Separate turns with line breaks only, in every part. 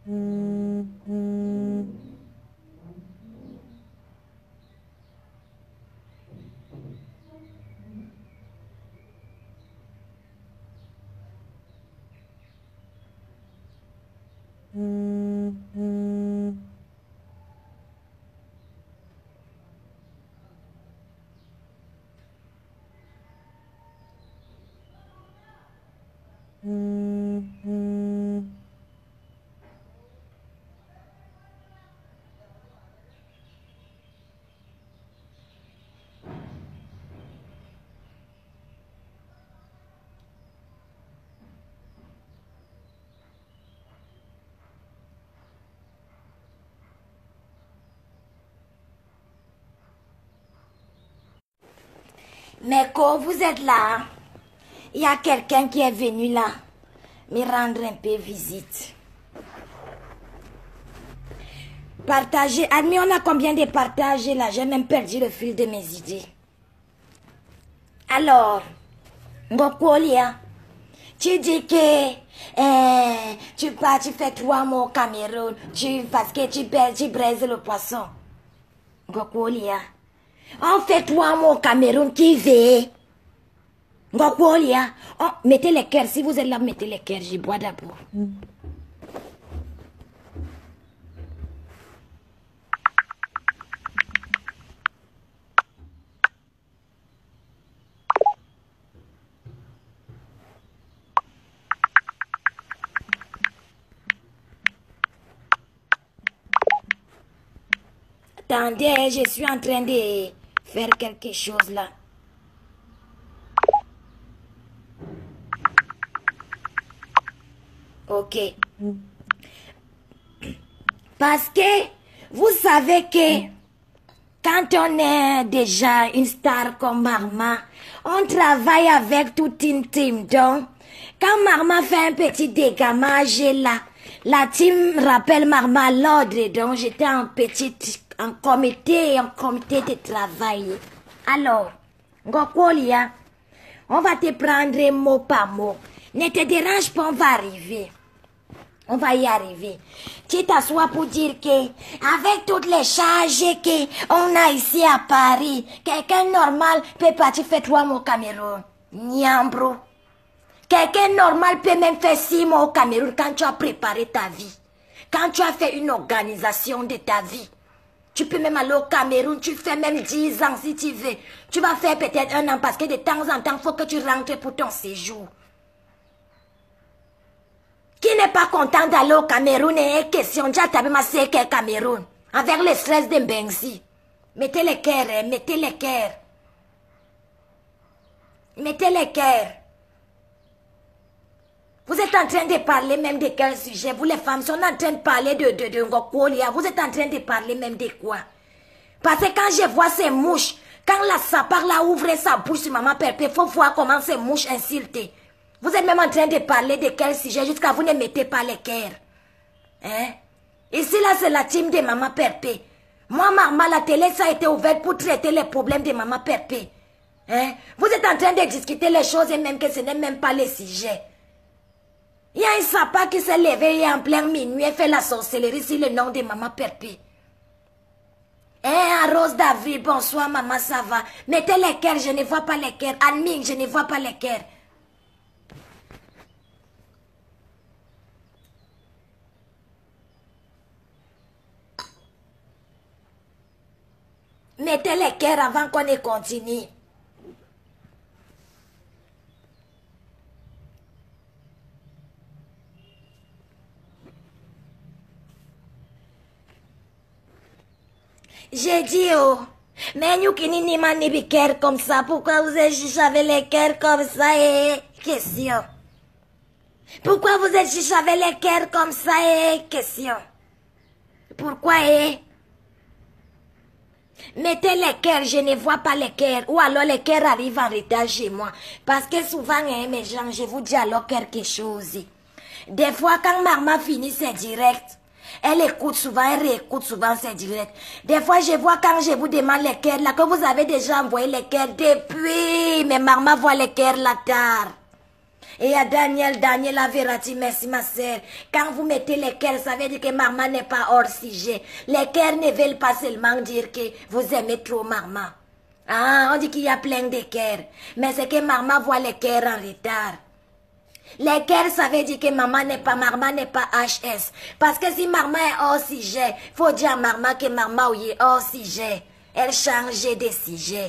Mais quand vous êtes là, il y a quelqu'un qui est venu là me rendre un peu visite. Partager. Admis, on a combien de partages là? J'ai même perdu le fil de mes idées. Alors, Ngokolia, tu dis que tu pars, tu fais 3 mois au Cameroun, parce que tu braises le poisson. Ngokolia, on fait 3 mois au Cameroun, qui veut? Ngokolia, oh, mettez les cœurs, si vous êtes là, mettez les cœurs, je bois d'abord. Attendez, je suis en train de faire quelque chose là. Ok. Parce que vous savez que quand on est déjà une star comme Marma, on travaille avec toute une team. Donc, quand Marma fait un petit dégamage là, la team rappelle Marma à l'ordre. Donc, j'étais en comité de travail. Alors, Ngokolia, on va te prendre mot par mot. Ne te dérange pas, on va arriver. On va y arriver. Tu t'assois pour dire que, avec toutes les charges qu'on a ici à Paris, quelqu'un normal peut partir faire 3 mois au Cameroun. Niambro. Quelqu'un normal peut même faire 6 mois au Cameroun quand tu as préparé ta vie. Quand tu as fait une organisation de ta vie. Tu peux même aller au Cameroun, tu fais même 10 ans si tu veux. Tu vas faire peut-être 1 an parce que de temps en temps, il faut que tu rentres pour ton séjour. Qui n'est pas content d'aller au Cameroun et question, déjà t'as ma séquelle Cameroun, avec le stress de Mbengsi. Mettez les cœurs, mettez les cœurs. Mettez les cœurs. Vous êtes en train de parler même de quel sujet? Vous les femmes, sont en train de parler de Ngokolia. Vous êtes en train de parler même de quoi? Parce que quand je vois ces mouches, quand la sapard là ouvre sa bouche sur maman Perpé, il faut voir comment ces mouches insultent. Vous êtes même en train de parler de quel sujet jusqu'à vous ne mettez pas les cœurs. Hein? Ici là c'est la team de maman Perpé. Moi, Marma, la télé ça a été ouverte pour traiter les problèmes de maman Perpé. Hein? Vous êtes en train de discuter les choses et même que ce n'est même pas le sujet. Il y a un sapin qui s'est levé en plein minuit et fait la sorcellerie sur le nom de maman Perpé. Hein, Rose David, bonsoir maman, ça va. Mettez les cœurs, je ne vois pas les cœurs. Admin, je ne vois pas les cœurs. Mettez les cœurs avant qu'on ne continue. J'ai dit, oh, mais nous qui n'y mani les cœurs comme ça, pourquoi vous êtes chichavé les cœurs comme ça, question. Pourquoi vous êtes chichavé les cœurs comme ça, question. Pourquoi, mettez les cœurs, je ne vois pas les cœurs. Ou alors les cœurs arrivent en retard chez moi. Parce que souvent, mes gens, je vous dis alors quelque chose. Des fois, quand maman finit ses directs, elle écoute souvent, elle réécoute souvent ses directs. Des fois, je vois quand je vous demande les cœurs, là, que vous avez déjà envoyé les cœurs depuis, mais maman voit les cœurs là tard. Et à Daniel avait dit merci ma sœur. Quand vous mettez les cœurs, ça veut dire que maman n'est pas hors sujet. Les cœurs ne veulent pas seulement dire que vous aimez trop maman. Ah, on dit qu'il y a plein de cœurs. Mais c'est que maman voit les cœurs en retard. Les cœurs, ça veut dire que maman n'est pas HS. Parce que si maman est hors sujet, faut dire à maman que maman est hors sujet. Elle change de sujet.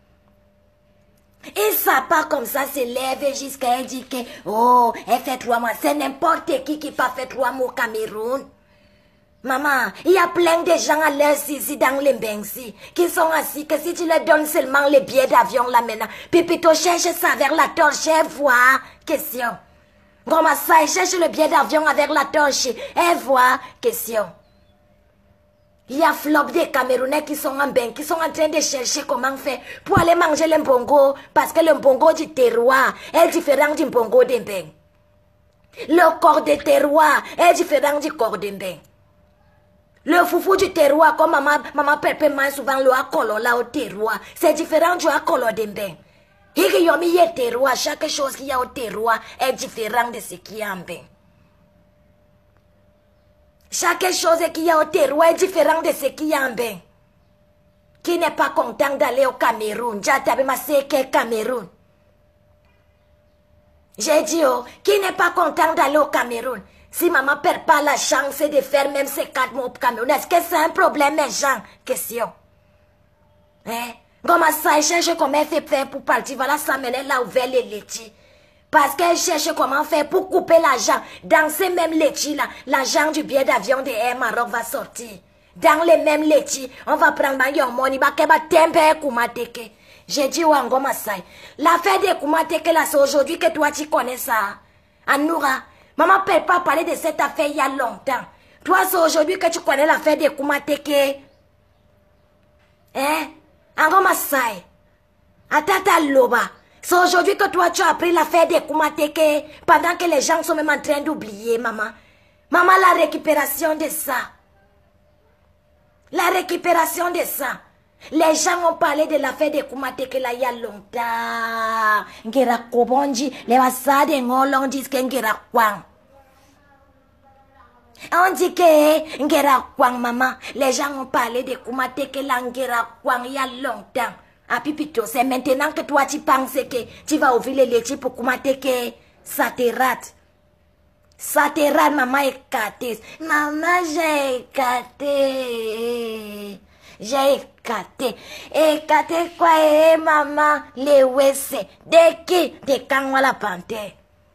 Et ça part comme ça, se lève jusqu'à elle dit que, oh, elle fait 3 mois. C'est n'importe qui pas fait 3 mois au Cameroun. Maman, il y a plein de gens à l'aise ici dans les Bengsi qui sont assis, que si tu leur donnes seulement les billets d'avion là maintenant, puis plutôt cherche ça vers la torche et voir, question. Comment ça, elle cherche le billet d'avion avec la torche et voir, question. Il y a flop des Camerounais qui sont en bain, qui sont en train de chercher comment faire pour aller manger le mbongo, parce que le mbongo du terroir est différent du mbongo d'un bain. Le corps de terroir est différent du corps d'un bain. Le foufou du terroir, comme maman Pepe mange souvent le akolo là au terroir, c'est différent du akolo d'un bain. Il y a mis terroir, chaque chose qu'il y a au terroir est différent de ce qu'il y a en bain. Chaque chose qu'il y a au terroir est différent de ce qu'il y a en bain. Qui n'est pas content d'aller au Cameroun? J'ai Cameroun. J'ai dit, oh, qui n'est pas content d'aller au Cameroun? Si maman perd pas la chance de faire même ces 4 mois au Cameroun, est-ce que c'est un problème, mes gens? Question. Hein? Comment ça, elle cherche comment elle fait faire pour partir? Voilà, ça mène là ouvert les laitiers. Parce qu'elle cherche comment faire pour couper l'argent. Dans ces mêmes laitiers là, l'argent du billet d'avion de Air Maroc va sortir. Dans les mêmes laitiers, on va prendre ma money, j'ai dit au Angoma Sai, l'affaire de Koumateke là, c'est aujourd'hui que toi tu connais ça. Anoura, maman ne peut pas parler de cette affaire il y a longtemps. Toi, c'est aujourd'hui que tu connais l'affaire de Koumateke. Hein? Angoma Sai, Atata Loba. C'est aujourd'hui que toi, tu as appris l'affaire de Koumateke pendant que les gens sont même en train d'oublier, maman. Maman, la récupération de ça. La récupération de ça. Les gens ont parlé de l'affaire de Koumateke là il y a longtemps. Ngera Kobonji, les Wassade Ngolong disent que Ngera Kwang. On dit que Ngera Kwang, maman. Les gens ont parlé de Koumateke là, Ngera Kwang il y a longtemps. Ah, Pipito, c'est maintenant que toi tu penses que tu vas ouvrir les laitiers pour Koumateke. Ça te rate. Ça te rate, maman écartée. Maman, j'ai écarté. J'ai écarté. Écarté quoi, maman? Les WC. De qui? De Kangwa la panthère.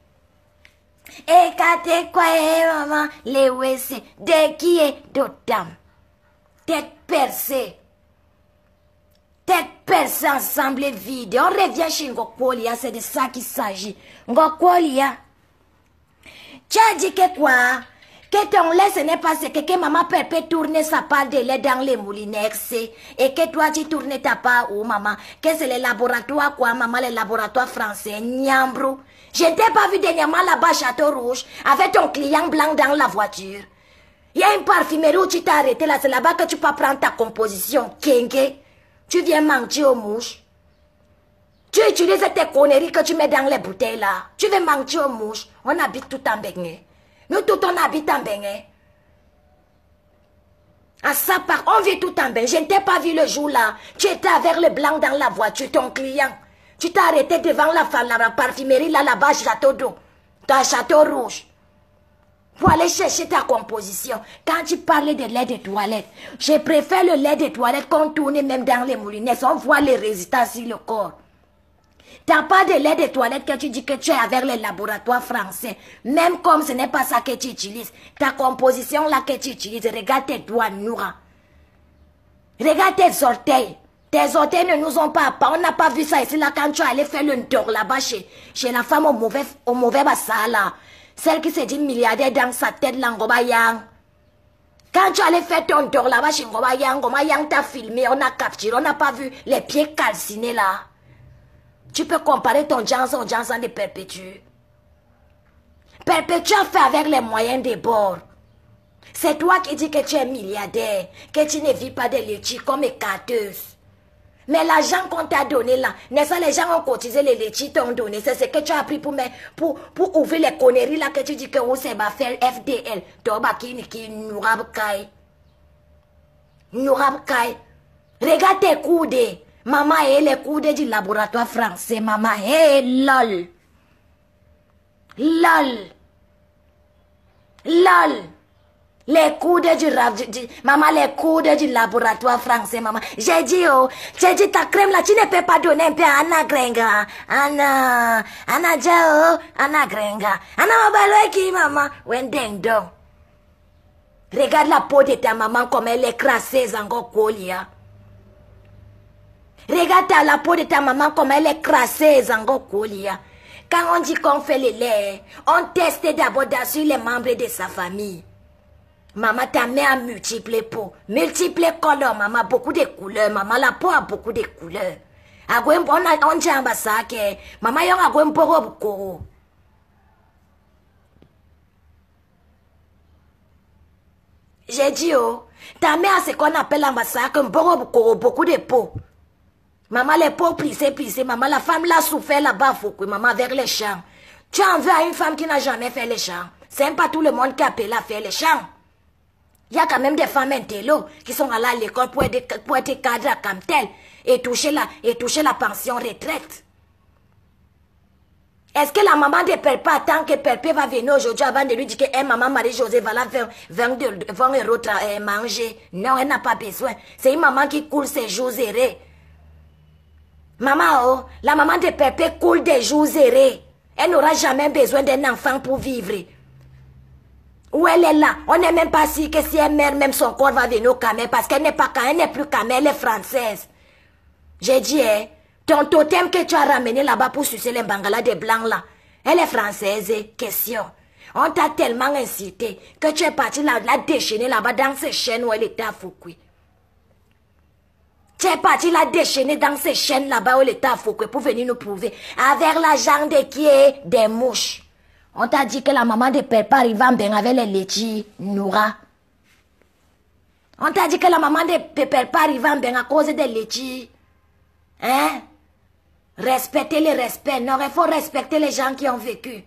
Écarté quoi, maman? Les WC. De qui est d'Otam? Tête percée. Tête percée ensemble vide. On revient chez Ngokwolia, c'est de ça qu'il s'agit. Ngokwolia. Tu as dit que quoi? Que ton lait ce n'est pas ce que maman peut tourner sa part de lait dans les moulinex et que toi tu tournes ta part où maman? Que c'est les laboratoires quoi maman, les laboratoires français, Niambrou. Je ne t'ai pas vu dernièrement là-bas Château Rouge avec ton client blanc dans la voiture. Il y a une parfumerie où tu t'es arrêté là, c'est là-bas que tu peux prendre ta composition. Kenge, tu viens mentir aux mouches. Tu utilises tes conneries que tu mets dans les bouteilles là. Tu veux mentir aux mouches. On habite tout en Bénin. Nous tout on habite en Bénin. À ça part, on vit tout en Bénin. Je ne t'ai pas vu le jour là. Tu étais avec le blanc dans la voiture, ton client. Tu t'es arrêté devant la parfumerie là-bas, Château d'eau. Dans Château Rouge. Pour aller chercher ta composition. Quand tu parles de lait de toilette, je préfère le lait de toilette qu'on tourne même dans les moulinettes. On voit les résultats sur le corps. T'as pas de lait de toilette que tu dis que tu es avec les laboratoires français. Même comme ce n'est pas ça que tu utilises. Ta composition là que tu utilises, regarde tes doigts Noura. Regarde tes orteils. Tes orteils ne nous ont pas. On n'a pas vu ça ici là quand tu allais faire le tour là-bas chez la femme au mauvais bassin là. Celle qui s'est dit milliardaire dans sa tête là, Ngobayang. Quand tu allais faire ton tour là-bas chez Ngobayang, Ngobayang t'a filmé, on a capturé, on n'a pas vu les pieds calcinés là. Tu peux comparer ton Johnson au Johnson de Perpétue. Perpétue a fait avec les moyens des bords. C'est toi qui dis que tu es milliardaire, que tu ne vis pas de laitier comme écarteuse. Mais l'argent qu'on t'a donné là, n'est-ce pas, les gens ont cotisé, les laitiers t'ont donné. C'est ce que tu as pris pour ouvrir les conneries là que tu dis que c'est va faire FDL. Toba qui nous rabcaille. Nous rabcaille. Regarde tes coudes. Maman et les coudes du laboratoire français. Maman, hey, lol. Lol. Lol. Les coudes maman, les coudes du laboratoire français, maman. J'ai dit, ta crème là, tu ne peux pas donner un peu à Anna Grenga. Anna Jao, Anna Grenga. Anna Mabalo qui, maman. Wendeng dong. Regarde la peau de ta maman comme elle est crassée, Zango Kolia. Regarde la peau de ta maman comme elle est crassée, Zango Kolia. Quand on dit qu'on fait le lait, on teste d'abord sur les membres de sa famille. Maman, ta mère a multiples peaux, multiples couleurs, maman, beaucoup de couleurs. Maman, la peau a beaucoup de couleurs. On dit en bas ça que maman, yon a un peu. J'ai dit, ta mère, c'est qu'on appelle en bas ça que beaucoup de peaux. Maman, les peaux plissées. Maman, la femme l'a souffert là-bas, maman, avec les champs. Tu en veux à une femme qui n'a jamais fait les champs. C'est pas tout le monde qui appelle à faire les champs. Il y a quand même des femmes intello qui sont allées à l'école pour être cadre à Camtel et toucher la pension retraite. Est-ce que la maman de Perpé attend que Perpé va venir aujourd'hui avant de lui dire que maman Marie-Josée va la faire 20 euros manger? Non, elle n'a pas besoin. C'est une maman qui coule ses jours zérés. Maman, la maman de Perpé coule des jours zérés. Elle n'aura jamais besoin d'un enfant pour vivre. Où elle est là, on n'est même pas sûr que si elle meurt, même son corps va venir au Camer, parce qu'elle n'est pas elle n'est plus Camer, elle est française. J'ai dit, ton totem que tu as ramené là-bas pour sucer les bangalas des blancs là, elle est française, question. On t'a tellement incité que tu es parti la déchaîner là-bas dans ces chaînes où elle était à Foukoui. Tu es parti la déchaîner dans ces chaînes là-bas où elle était à Foukoui pour venir nous prouver, avec l'argent de qui est des mouches. On t'a dit que la maman de Perpé arrive en bain avec les laitiers, Noura. On t'a dit que la maman de Perpé arrive en bain à cause des laitiers. Hein? Respectez les respects. Non, il faut respecter les gens qui ont vécu.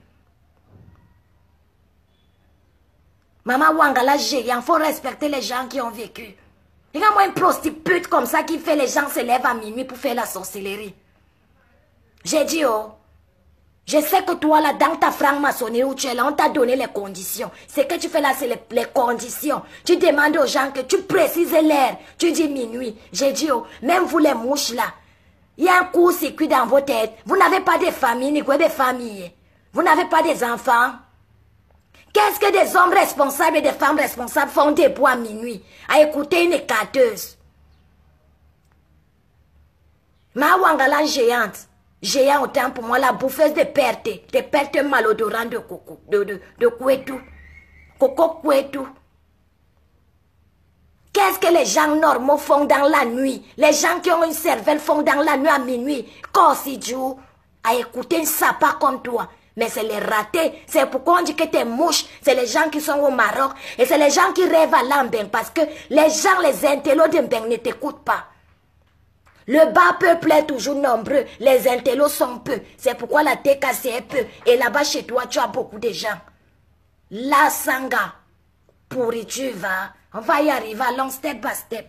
Maman Wangala géant, il faut respecter les gens qui ont vécu. Regarde-moi une prostituée comme ça qui fait les gens se lèvent à minuit pour faire la sorcellerie. J'ai dit, je sais que toi, là, dans ta franc-maçonnerie où tu es là, on t'a donné les conditions. Ce que tu fais là, c'est les conditions. Tu demandes aux gens que tu précises l'heure. Tu dis minuit. J'ai dit, même vous les mouches là, il y a un court-circuit dans vos têtes. Vous n'avez pas de famille, ni quoi de famille. Vous n'avez pas des enfants. Qu'est-ce que des hommes responsables et des femmes responsables font debout à minuit, à écouter une écarteuse? Ma Wangala géante. Géant autant pour moi, la bouffeuse de pertes malodorantes de coco, de couetou, coco couetou. Qu'est-ce que les gens normaux font dans la nuit? Les gens qui ont une cervelle font dans la nuit à minuit, corsidjou, à écouter un sapin comme toi. Mais c'est les ratés, c'est pourquoi on dit que t'es mouche, c'est les gens qui sont au Maroc, et c'est les gens qui rêvent à l'Ambeng, parce que les gens, les intellos de Mbeng ne t'écoutent pas. Le bas peuple est toujours nombreux, les intellos sont peu. C'est pourquoi la TKC est peu. Et là-bas chez toi, tu as beaucoup de gens. La sanga, pourriture va. On va y arriver, allons step by step.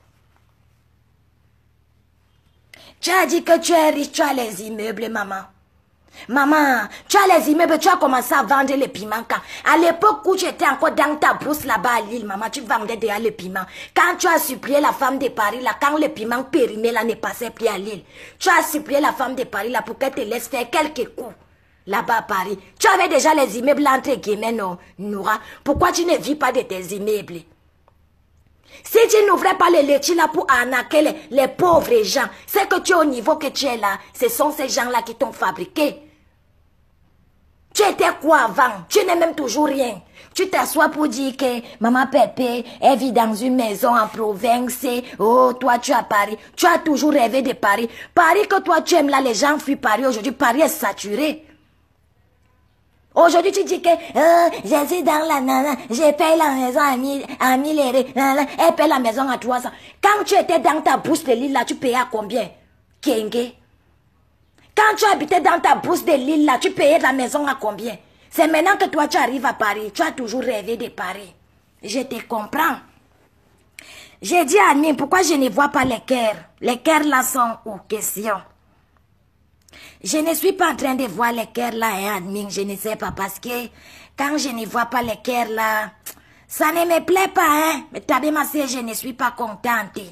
Tu as dit que tu es riche, tu as les immeubles, maman. Maman, tu as les immeubles, tu as commencé à vendre les piments quand? À l'époque où tu étais encore dans ta brousse là-bas à Lille, maman, tu vendais déjà les piments. Quand tu as supplié la femme de Paris là, quand les piments périmés là ne passaient plus à Lille, tu as supplié la femme de Paris là pour qu'elle te laisse faire quelques coups là-bas à Paris. Tu avais déjà les immeubles entre guillemets, non, Noura. Pourquoi tu ne vis pas de tes immeubles? Si tu n'ouvrais pas les laitiers là pour arnaquer les pauvres gens, c'est que tu es au niveau que tu es là. Ce sont ces gens-là qui t'ont fabriqué. Tu étais quoi avant? Tu n'es même toujours rien. Tu t'assois pour dire que maman Pépé, elle vit dans une maison en province. Oh, toi tu es à Paris. Tu as toujours rêvé de Paris. Paris que toi tu aimes là, les gens fuient Paris. Aujourd'hui, Paris est saturé. Aujourd'hui, tu dis que je suis dans la nana, je paye la maison à 1000 euros, elle paye la maison à 300. Quand tu étais dans ta bourse de l'île là, tu payais à combien? Kenge. Quand tu habitais dans ta bourse de l'île là, tu payais la maison à combien? C'est maintenant que toi tu arrives à Paris, tu as toujours rêvé de Paris. Je te comprends. J'ai dit à Annie, pourquoi je ne vois pas les cœurs? Les cœurs là sont où? Question. Je ne suis pas en train de voir les cœurs là, hein, admin, je ne sais pas, parce que quand je ne vois pas les cœurs là, ça ne me plaît pas, hein. Mais t'as ma sœur, je ne suis pas contente.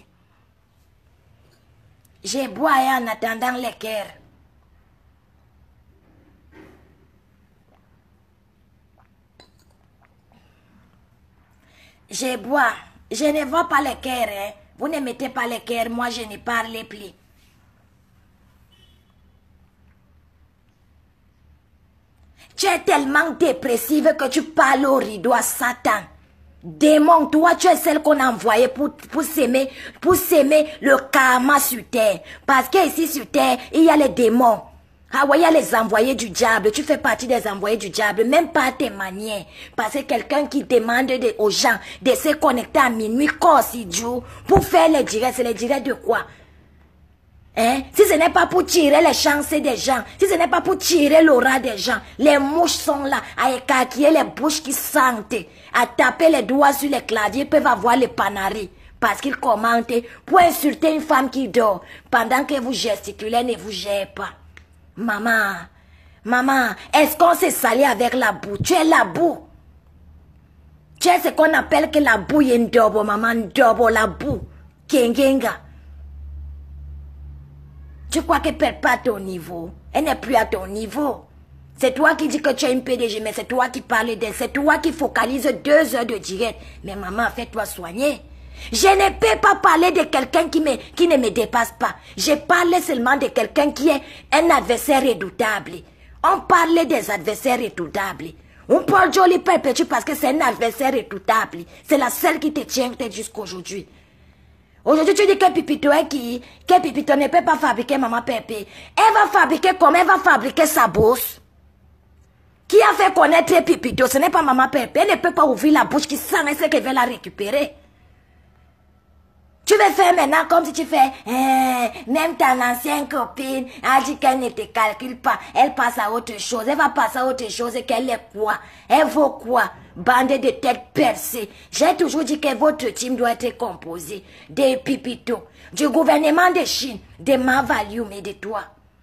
Je bois hein, en attendant les cœurs. Je bois, je ne vois pas les cœurs, hein. Vous ne mettez pas les cœurs, moi je ne parle plus. Tu es tellement dépressive que tu parles au rideau à Satan. Démon, toi, tu es celle qu'on a envoyée pour s'aimer le karma sur terre. Parce qu'ici sur terre, il y a les démons. Ah ouais, il y a les envoyés du diable. Tu fais partie des envoyés du diable, même pas tes manières. Parce que quelqu'un qui demande aux gens de se connecter à minuit, Corsidio, pour faire les directs, c'est les directs de quoi? Hein? Si ce n'est pas pour tirer les chances des gens, si ce n'est pas pour tirer l'aura des gens, les mouches sont là à écarquiller les bouches qui sentent, à taper les doigts sur les claviers, peuvent avoir les panaris. Parce qu'ils commentent pour insulter une femme qui dort pendant que vous gesticulez, ne vous gênez pas. Maman, maman, est-ce qu'on s'est sali avec la boue? Tu es la boue. Tu es ce qu'on appelle que la boue est une double, maman, double la boue. Kengenga. Tu crois qu'elle ne perd pas ton niveau? Elle n'est plus à ton niveau. C'est toi qui dis que tu es une PDG, mais c'est toi qui parles d'elle. C'est toi qui focalise 2 heures de direct. Mais maman, fais-toi soigner. Je ne peux pas parler de quelqu'un qui ne me dépasse pas. Je parle seulement de quelqu'un qui est un adversaire redoutable. On parle des adversaires redoutables. On parle joli perpétue parce que c'est un adversaire redoutable. C'est la seule qui te tient tête jusqu'à aujourd'hui. Aujourd'hui, tu dis que Pipito est qui? Que Pipito ne peut pas fabriquer maman Pépé. Elle va fabriquer comme elle va fabriquer sa bourse. Qui a fait connaître Pipito? Ce n'est pas maman Pépé. Elle ne peut pas ouvrir la bouche qui sent et ce qu'elle veut la récupérer. Tu veux faire maintenant comme si tu fais, même ta ancienne copine a dit qu'elle ne te calcule pas. Elle passe à autre chose. Elle va passer à autre chose et qu'elle est quoi? Elle vaut quoi? Bande de têtes percées. J'ai toujours dit que votre team doit être composé des Pipito, du gouvernement de Chine, de Mavalou, mais de toi.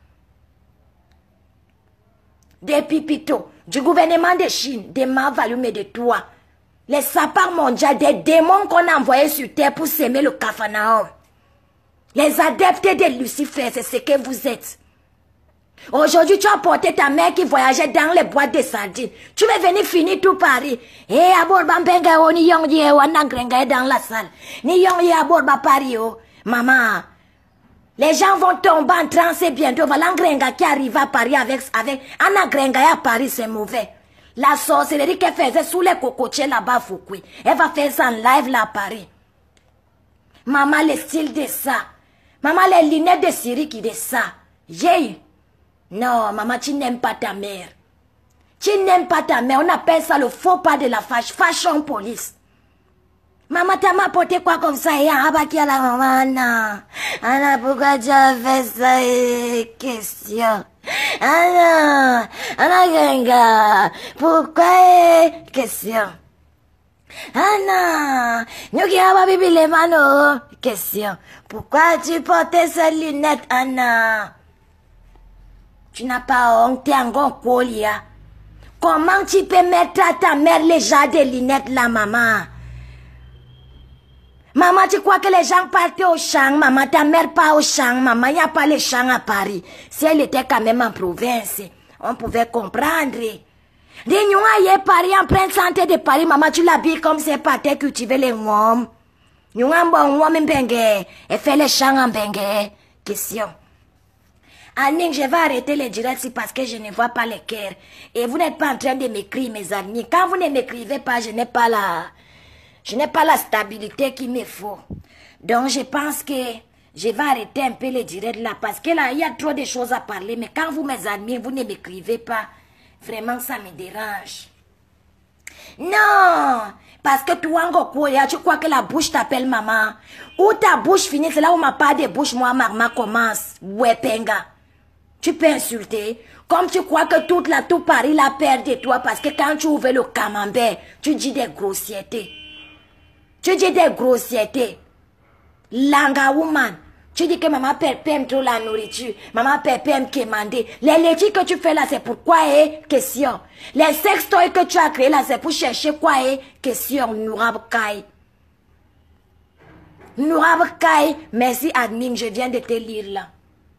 Des Pipito, du gouvernement de Chine, de Mavalou, mais de toi. Les sapins mondiaux, des démons qu'on a envoyés sur terre pour s'aimer le Capharnaüm. Les adeptes de Lucifer, c'est ce que vous êtes. Aujourd'hui, tu as porté ta mère qui voyageait dans les boîtes de sardines. Tu veux venir finir tout Paris. Eh, aborba benga o ni yong ye wanangrenga dans la salle. Ni yong ye aborba Paris o. Maman, les gens vont tomber en transe bientôt. Voilà Ngrenga qui arrive à Paris avec Anna Grenga à Paris, c'est mauvais. La sorcellerie qu'elle faisait sous les cocotiers là-bas, Foukoui. Elle va faire ça en live là à Paris. Maman, le style de ça. Maman, les lunettes de Syrie qui de ça. Yeah. Non, maman, tu n'aimes pas ta mère. Tu n'aimes pas ta mère. On appelle ça le faux pas de la fashion police. Maman, t'as m'apporté quoi comme ça? Et abaki à la maman, non. Anna, pourquoi tu as fait ça? Question. Anna, Grenga, pourquoi? Question. Anna, nous qui avons bibi les manos. Question. Pourquoi tu portais ces lunettes, Anna? Tu n'as pas honte, t'es encore colia. Comment tu peux mettre à ta mère les genres de lunettes là, maman? Maman, tu crois que les gens partent au champ? Maman, ta mère part au champ. Maman, il n'y a pas les champs à Paris. Si elle était quand même en province, on pouvait comprendre. Dis-nous, Paris en pleine santé de Paris. Maman, tu l'habilles comme c'est pas te cultiver les hommes. Nous avons un homme bengue. Et fait les champs en bengue. Question. Annick, je vais arrêter les directs parce que je ne vois pas les cœurs. Et vous n'êtes pas en train de m'écrire, mes amis. Quand vous ne m'écrivez pas, je n'ai pas la stabilité qu'il me faut. Donc, je pense que je vais arrêter un peu les directs là. Parce que là, il y a trop de choses à parler. Mais quand vous, mes amis, vous ne m'écrivez pas, Vraiment, ça me dérange. Non, parce que toi, tu crois que la bouche t'appelle maman. Où ta bouche finit, c'est là où ma part de bouche, moi, maman commence. Ouais, penga. Tu peux insulter. Comme tu crois que tout Paris la perd de toi parce que quand tu ouvres le camembert, tu dis des grossièretés. Tu dis des grossièretés. Langa woman. Tu dis que maman Pépé aime trop la nourriture. Maman Pépé aime quémander. Les laitiers que tu fais là, c'est pourquoi question. Les sextoys que tu as créés là, c'est pour chercher quoi question. Nourab Kai. Nourab Kai. Merci admin, je viens de te lire là.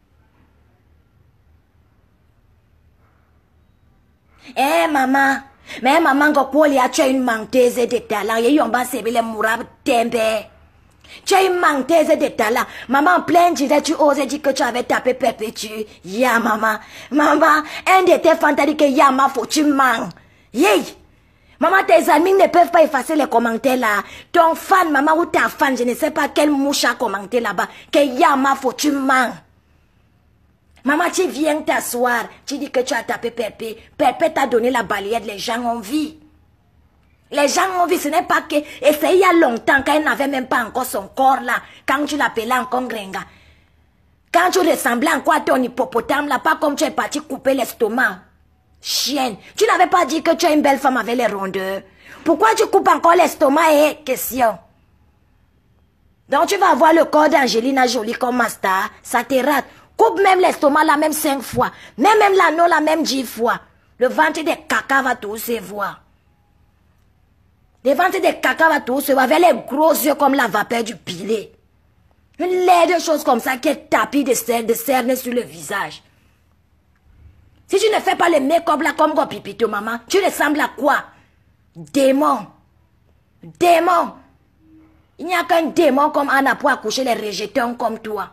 Eh maman. Mais maman, tu as une menteuse de talent. Et on va se les mourab tembe. Tu as une menteuse de talent. Maman, en plein disait, tu osais dire que tu avais tapé Perpétue. Ya, maman. Maman, un de tes fans t'a dit que ya, ma faut tu mens. Yay. Maman, tes amis ne peuvent pas effacer les commentaires là. Ton fan, maman, ou ta fan, je ne sais pas quelle mouche a commenté là-bas. Que ya, ma faut tu mens. Maman, tu viens t'asseoir. Tu dis que tu as tapé Perpé. Perpé t'a donné la balayette. Les gens ont vu. Les gens ont vu, ce n'est pas que... Et c'est il y a longtemps, quand elle n'avait même pas encore son corps là. Quand tu l'appelais encore Grenga. Quand tu ressemblais encore à ton hippopotame là, pas comme tu es parti couper l'estomac. Chienne, tu n'avais pas dit que tu es une belle femme avec les rondeurs. Pourquoi tu coupes encore l'estomac question. Donc tu vas avoir le corps d'Angelina Jolie comme master, ça te rate. Coupe même l'estomac là même 5 fois. Même l'anneau là même 10 fois. Le ventre des caca va tous se voir. Le ventre des caca va tous se voir avec les gros yeux comme la vapeur du pilet. Une laide de choses comme ça qui est tapis de cernes sur le visage. Si tu ne fais pas le make-up là comme Pipito maman, tu ressembles à quoi? Démon. Démon. Il n'y a qu'un démon comme Anna pour accoucher les rejetons comme toi.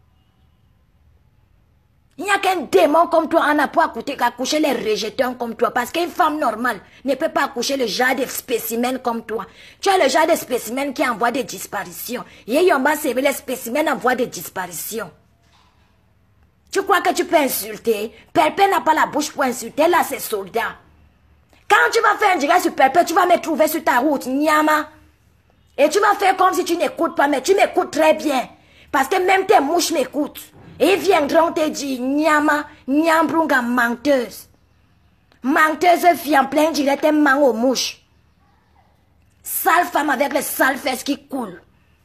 Il n'y a qu'un démon comme toi, Anna, pour accoucher les rejetons comme toi. Parce qu'une femme normale ne peut pas accoucher le genre de spécimen comme toi. Tu as le genre de spécimen qui envoie des disparitions. Et Yomba, c'est les spécimens envoient des disparitions. Tu crois que tu peux insulter? Perpé n'a pas la bouche pour insulter, là c'est soldat. Quand tu vas faire un direct sur Perpé, tu vas me trouver sur ta route, Nyama. Et tu vas faire comme si tu n'écoutes pas, mais tu m'écoutes très bien. Parce que même tes mouches m'écoutent. Et ils viendront te dire, Nyama, Nyambrunga, menteuse. Menteuse fille en plein direct, elle ment aux mouches. Sale femme avec les sales fesses qui coulent.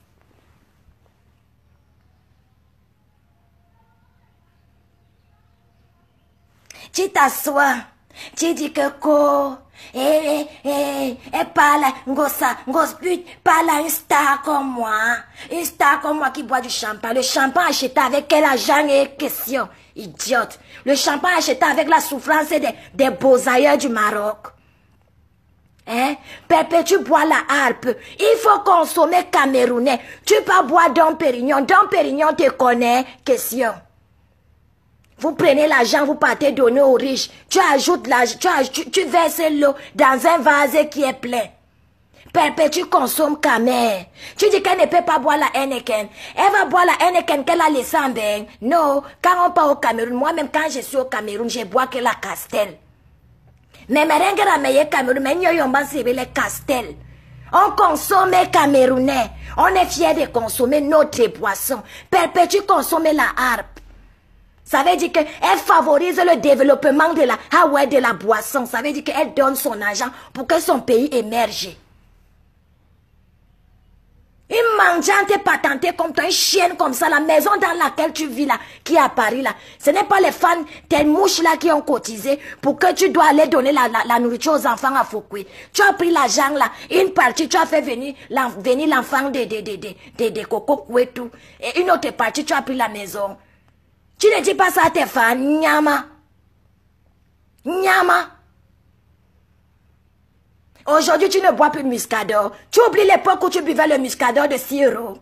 Tu t'assois, tu dis que quoi, et parle, parle à une star comme moi qui boit du champagne. Le champagne acheté avec quel argent est question, idiote. Le champagne acheté avec la souffrance des beaux ailleurs du Maroc. Hein? Pépé, tu bois la harpe. Il faut consommer camerounais. Tu peux boire Dom Pérignon. Dom Pérignon te connaît, question. Vous prenez l'argent, vous partez donner aux riches. Tu ajoutes l'argent, tu verses l'eau dans un vase qui est plein. Pépé, tu consommes Camer. Tu dis qu'elle ne peut pas boire la Heineken. Elle va boire la Heineken qu'elle a laissée en bain. Non, quand on part au Cameroun, moi-même quand je suis au Cameroun, je bois que la Castel. Mais merengue rameye Cameroun, mais n'y a pas les Castel. On consomme camerounais. On est fiers de consommer notre boisson. Pépé, tu consommes la harpe. Ça veut dire qu'elle favorise le développement de la boisson. Ça veut dire qu'elle donne son argent pour que son pays émerge. Une mangeante patentée comme toi, une chienne comme ça, la maison dans laquelle tu vis là, qui est à Paris là, ce n'est pas les fans, tes mouches là qui ont cotisé pour que tu dois aller donner la nourriture aux enfants à Foukoui. Tu as pris l'argent là, une partie, tu as fait venir l'enfant de Coco Kouetou, et une autre partie, tu as pris la maison. Tu ne dis pas ça à tes fans, Nyama. Nyama. Aujourd'hui, tu ne bois plus de muscador. Tu oublies l'époque où tu buvais le muscador de 6 €.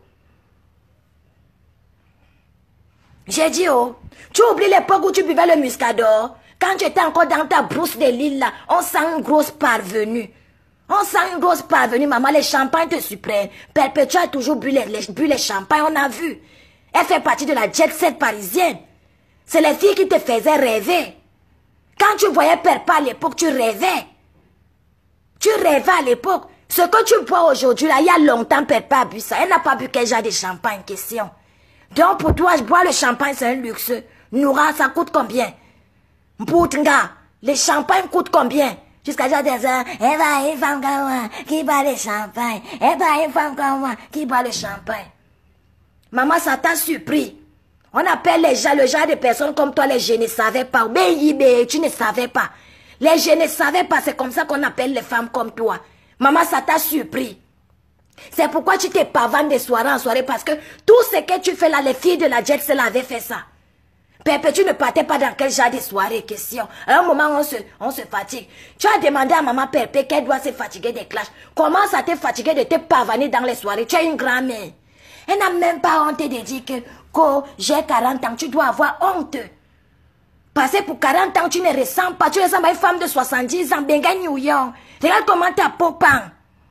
J'ai dit, oh, tu oublies l'époque où tu buvais le muscador. Quand tu étais encore dans ta brousse de l'île, là, on sent une grosse parvenue. On sent une grosse parvenue, maman, les champagnes te suppriment. Perpétua a toujours bu les champagnes, on a vu. Elle fait partie de la jet set parisienne. C'est les filles qui te faisaient rêver. Quand Quand tu voyais Papa à l'époque, tu rêvais. Tu rêvais à l'époque. Ce que tu bois aujourd'hui, là, il y a longtemps, Papa a bu ça. Elle n'a pas bu quel genre de champagne, question. Donc, pour toi, boire le champagne, c'est un luxe. Noura, ça coûte combien? Mpoutnga, les champagnes coûtent combien? Jusqu'à dire des gens, eh ben, une femme comme moi, qui boit le champagne. Eh ben, une femme comme moi, qui boit le champagne. Maman, ça t'a surpris. On appelle les gens, le genre de personnes comme toi, les je ne savais pas. Mais tu ne savais pas. Les je ne savais pas, c'est comme ça qu'on appelle les femmes comme toi. Maman, ça t'a surpris. C'est pourquoi tu t'es pavane de soirée en soirée, parce que tout ce que tu fais là, les filles de la jet, c'est avaient fait ça. Pépé, tu ne partais pas dans quel genre de soirée, question. À un moment, on se fatigue. Tu as demandé à maman Pépé qu'elle doit se fatiguer des clashs. Comment ça t'est fatigué de te pavaner dans les soirées? Tu es une grand-mère. Elle n'a même pas honte de dire que j'ai 40 ans, tu dois avoir honte. Parce que pour 40 ans, tu ne ressens pas. Tu ressembles à une femme de 70 ans, Benga New York. Regarde comment ta peau pend.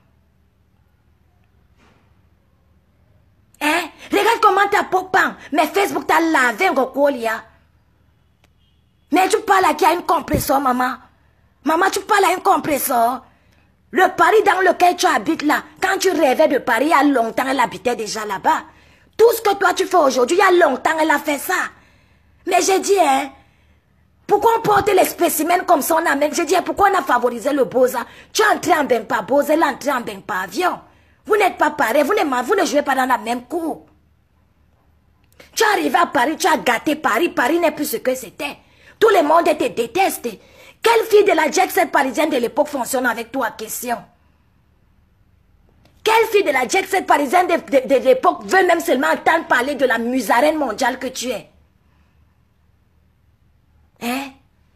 Hein? Regarde comment ta peau pend. Mais Facebook t'a lavé un gokolia. Mais tu parles à qui a une compresseur, maman? Maman, tu parles à un compresseur. Le Paris dans lequel tu habites là, quand tu rêvais de Paris, il y a longtemps, elle habitait déjà là-bas. Tout ce que toi tu fais aujourd'hui, il y a longtemps, elle a fait ça. Mais j'ai dit, hein, pourquoi on porte les spécimens comme ça, on amène? J'ai dit, pourquoi on a favorisé le Boza? Tu es entré en Bengpa Boza, elle est entrée en Bengpa Avion. Vous n'êtes pas pareil, vous ne jouez pas dans la même cour. Tu es arrivé à Paris, tu as gâté Paris, Paris n'est plus ce que c'était. Tout le monde te déteste. Quelle fille de la jet set parisienne de l'époque fonctionne avec toi, question? Quelle fille de la jet set parisienne de l'époque veut même seulement entendre parler de la musarène mondiale que tu es? Hein?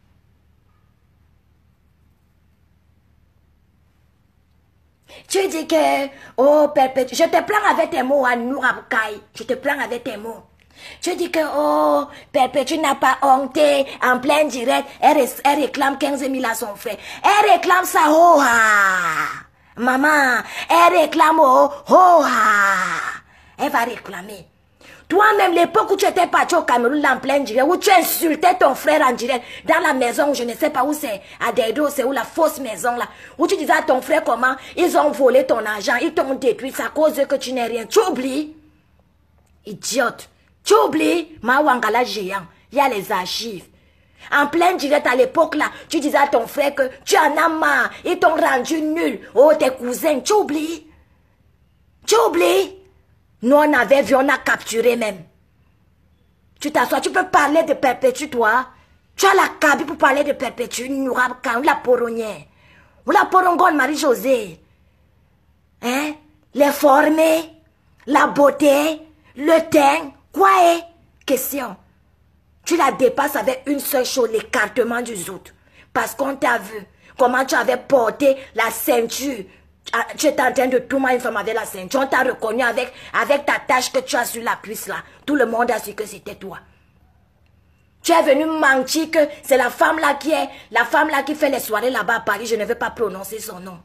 Tu dis que, oh, perpétue, je te plains avec tes mots à Nourabkaï. Je te plains avec tes mots. Tu dis que, oh, Perpétue n'a pas honte, en plein direct, elle réclame 15 000 à son frère. Elle réclame ça, oh, ah. Maman, elle réclame, oh, oh, ah. Elle va réclamer. Toi-même, l'époque où tu étais parti au Cameroun, en plein direct, où tu insultais ton frère en direct, dans la maison, je ne sais pas où c'est, à Dedo, c'est où la fausse maison là, où tu disais à ton frère comment ils ont volé ton argent, ils t'ont détruit, c'est à cause que tu n'es rien. Tu oublies? Idiote. Tu oublies? Mawangala géant, il y a les archives. En plein direct à l'époque là, tu disais à ton frère que tu en as marre, ils t'ont rendu nul. Oh, tes cousins, tu oublies? Tu oublies? Nous, on avait vu, on a capturé même. Tu t'assois, tu peux parler de Perpétue, toi. Tu as la cabine pour parler de Perpétue, Nourabkan, ou la Poronnière, ou la Porongonne Marie-Josée. Hein? Les formés, la beauté, le teint, quoi est? Question. Tu la dépasses avec une seule chose, l'écartement du zout. Parce qu'on t'a vu, comment tu avais porté la ceinture. Tu étais en train de tourner une femme avec la ceinture. On t'a reconnu avec ta tache que tu as sur la cuisse là. Tout le monde a su que c'était toi. Tu es venu mentir que c'est la femme là qui fait les soirées là-bas à Paris. Je ne veux pas prononcer son nom.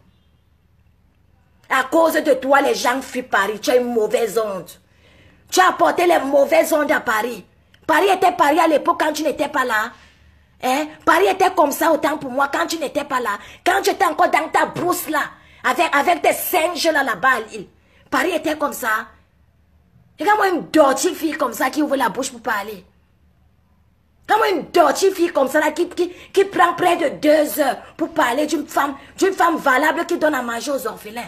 À cause de toi, les gens fuient Paris. Tu as une mauvaise onde. Tu as apporté les mauvaises ondes à Paris. Paris était Paris à l'époque quand tu n'étais pas là. Hein? Paris était comme ça autant pour moi quand tu n'étais pas là. Quand tu étais encore dans ta brousse là. Avec tes singes là-bas à Lille. Paris était comme ça. Regarde-moi une dirty fille comme ça qui ouvre la bouche pour parler. Regarde-moi une dirty fille comme ça là qui prend près de 2 heures pour parler d'une femme valable qui donne à manger aux orphelins.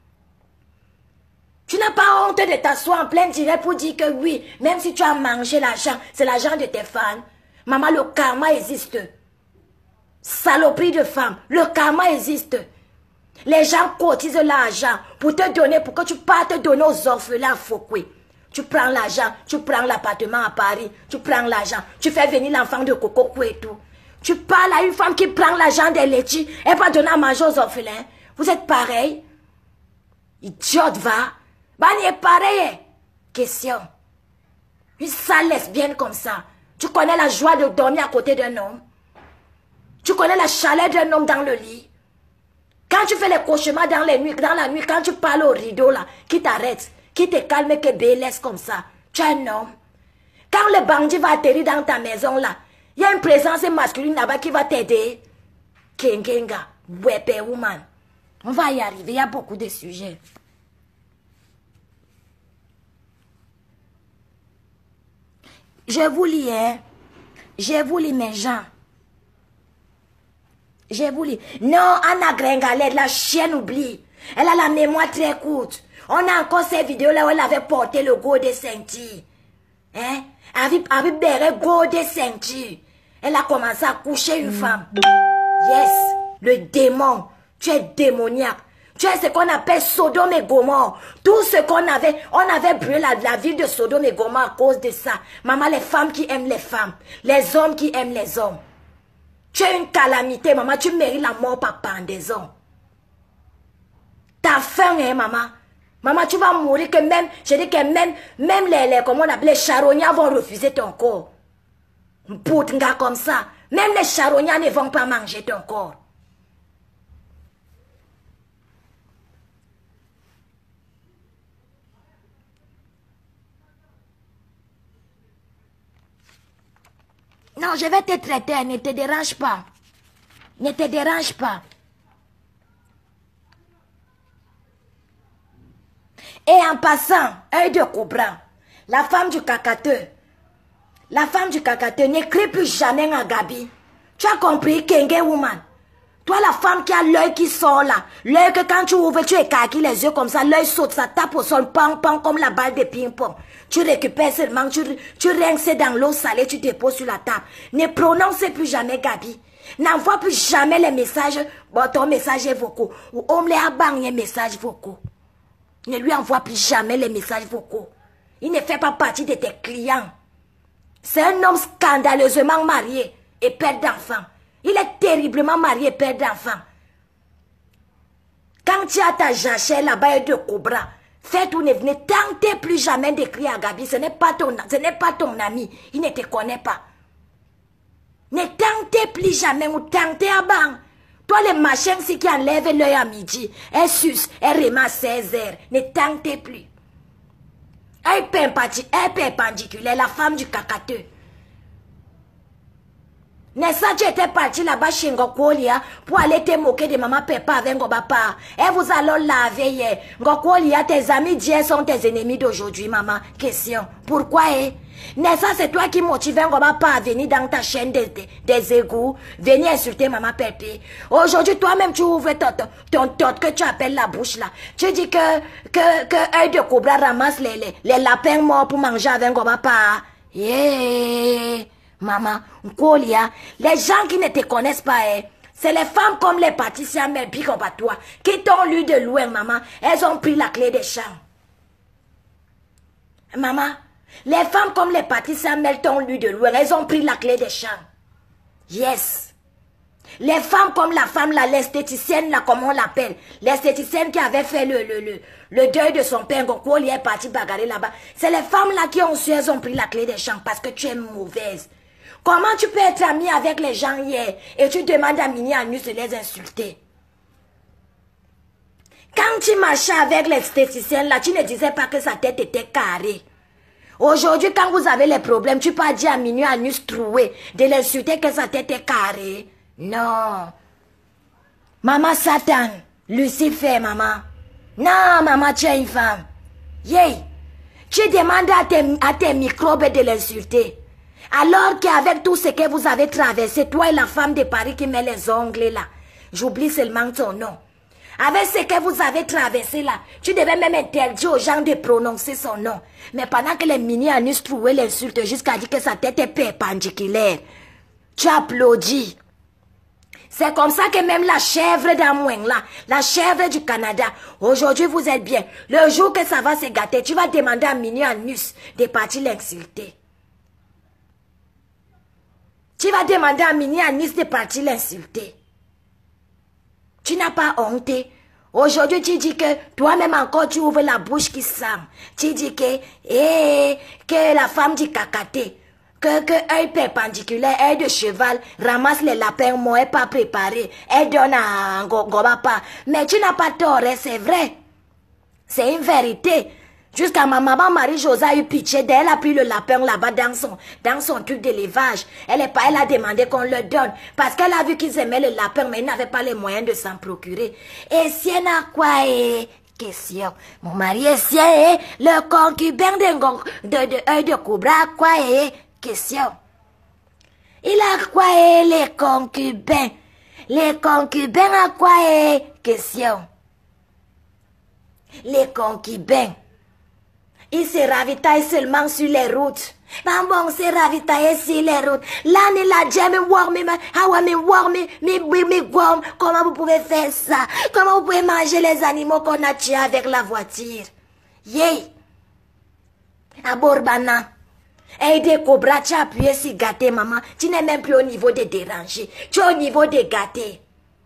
Tu n'as pas honte de t'asseoir en plein direct pour dire que oui, même si tu as mangé l'argent, c'est l'argent de tes fans. Maman, le karma existe. Saloperie de femme, le karma existe. Les gens cotisent l'argent pour te donner, pour que tu partes donner aux orphelins à Foucault. Tu prends l'argent, tu prends l'appartement à Paris, tu prends l'argent, tu fais venir l'enfant de Coco et tout. Tu parles à une femme qui prend l'argent des laitiers et va donner à manger aux orphelins. Vous êtes pareil? Idiote, va. Bah, il est pareil. Question. Une sale lesbienne comme ça. Tu connais la joie de dormir à côté d'un homme? Tu connais la chaleur d'un homme dans le lit? Quand tu fais les cauchemars dans la nuit, quand tu parles au rideau là, qui t'arrête, qui te calme, que laisse comme ça, tu es un homme. Quand le bandit va atterrir dans ta maison là, Il y a une présence masculine là-bas qui va t'aider. Kengenga, wepe woman. On va y arriver, il y a beaucoup de sujets. Je vous lis, hein. Je vous lis, mes gens. Je vous lis. Non, Anna Gringalet, la chienne oublie. Elle a la mémoire très courte. On a encore ces vidéos là où elle avait porté le go de ceintures. Hein? Avec béret go de ceintures. Elle a commencé à coucher une femme. Yes, le démon. Tu es démoniaque. Tu es ce qu'on appelle Sodome et Gomorrhe. Tout ce qu'on avait, on avait brûlé la ville de Sodome et Gomorrhe à cause de ça. Maman, les femmes qui aiment les femmes. Les hommes qui aiment les hommes. Tu es une calamité, maman. Tu mérites la mort par pendaison. T'as faim, hein, maman. Maman, tu vas mourir que même, je dis que même comment on appelle, les charognards vont refuser ton corps. Pour un gars comme ça, même les charognards ne vont pas manger ton corps. Non, je vais te traiter, ne te dérange pas. Ne te dérange pas. Et en passant, œil de cobra, la femme du cacateux. La femme du cacateux n'écrit plus jamais à Gabi. Tu as compris, Kenge woman? Toi, la femme qui a l'œil qui sort là, l'œil que quand tu ouvres, tu écarquilles les yeux comme ça, l'œil saute, ça tape au sol, pam, pam, comme la balle de ping-pong. Tu récupères seulement, tu rinces dans l'eau salée, tu déposes sur la table. Ne prononce plus jamais Gabi. N'envoie plus jamais les messages, bon, ton message est vocaux. Ou on les abang les messages vocaux. Ne lui envoie plus jamais les messages vocaux. Il ne fait pas partie de tes clients. C'est un homme scandaleusement marié et père d'enfants. Il est terriblement marié et père d'enfants. Quand tu as ta jachère là-bas et de cobra, fais tout, ne tentez plus jamais d'écrire à Gabi. Ce n'est pas ton ami. Il ne te connaît pas. Ne tentez plus jamais ou tentez à bang. Toi, les machins qui enlèvent l'œil à midi, elle suce, elle remet 16 heures. Ne tentez plus. Elle est perpendiculaire, la femme du cacateux. N'est-ce pas, tu étais parti là-bas chez Ngokolia pour aller te moquer de maman Peppa avec Ngobapa. Et vous allez laver hier. Ngokolia, tes amis d'hier sont tes ennemis d'aujourd'hui, maman. Question. Pourquoi, N'est-ce pas, c'est toi qui motive Ngobapa à venir dans ta chaîne des égouts, venir insulter maman Pépé. Aujourd'hui, toi-même, tu ouvres ton tot que tu appelles la bouche là. Tu dis que œil de cobra ramasse les lapins morts pour manger avec Ngobapa. Yeah. Maman, Nkolia, les gens qui ne te connaissent pas, c'est les femmes comme les Patricia Melby comme à toi, qui t'ont lu de loin, maman. Elles ont pris la clé des champs. Maman, les femmes comme les Patricia Melby t'ont lu de loin, elles ont pris la clé des champs. Yes. Les femmes comme la femme là, l'esthéticienne là, comme on l'appelle, l'esthéticienne qui avait fait le deuil de son père, Nkolia est parti bagarrer là-bas. C'est les femmes là qui ont su, elles ont pris la clé des champs parce que tu es mauvaise. Comment tu peux être ami avec les gens hier et tu demandes à Mini Anus de les insulter? Quand tu marchais avec l'esthéticienne là, tu ne disais pas que sa tête était carrée. Aujourd'hui, quand vous avez les problèmes, tu peux dire à Mini Anus troué de l'insulter que sa tête est carrée. Non. Maman Satan, Lucifer, maman. Non, maman, tu es une femme. Yeah. Tu demandes à tes microbes de l'insulter. Alors qu'avec tout ce que vous avez traversé, toi et la femme de Paris qui met les ongles là, j'oublie seulement ton nom. Avec ce que vous avez traversé là, tu devais même interdire aux gens de prononcer son nom. Mais pendant que les mini-anus trouvaient l'insulte jusqu'à dire que sa tête est perpendiculaire, tu applaudis. C'est comme ça que même la chèvre d'Amoueng là, la chèvre du Canada, aujourd'hui vous êtes bien. Le jour que ça va se gâter, tu vas demander à mini-anus de partir l'insulter. Tu vas demander à Mini Anis de partir l'insulter. Tu n'as pas honte. Aujourd'hui, tu dis que toi-même encore, tu ouvres la bouche qui sent. Tu dis que la femme du cacaté, que œil perpendiculaire, œil de cheval, ramasse les lapins morts, elle pas préparé, elle donne à Ngobapa. Mais tu n'as pas tort, c'est vrai. C'est une vérité. Jusqu'à ma maman Marie-Josée a eu pitié d'elle, elle a pris le lapin là-bas dans son truc d'élevage. Elle a demandé qu'on le donne. Parce qu'elle a vu qu'ils aimaient le lapin, mais ils n'avaient pas les moyens de s'en procurer. Et si elle a quoi question. Mon mari est sien, le concubin de Cobra, quoi question. Il a quoi les concubins? Les concubins à quoi question. Les concubins. Il se ravitaille seulement sur les routes. Bon, se ravitaille sur les routes. Là, il a dit, comment vous pouvez faire ça? Comment vous pouvez manger les animaux qu'on a tués avec la voiture? Yé! À Borbana. Et des cobras, tu as appuyé sur gâté, maman. Tu n'es même plus au niveau de déranger. Tu es au niveau de gâté.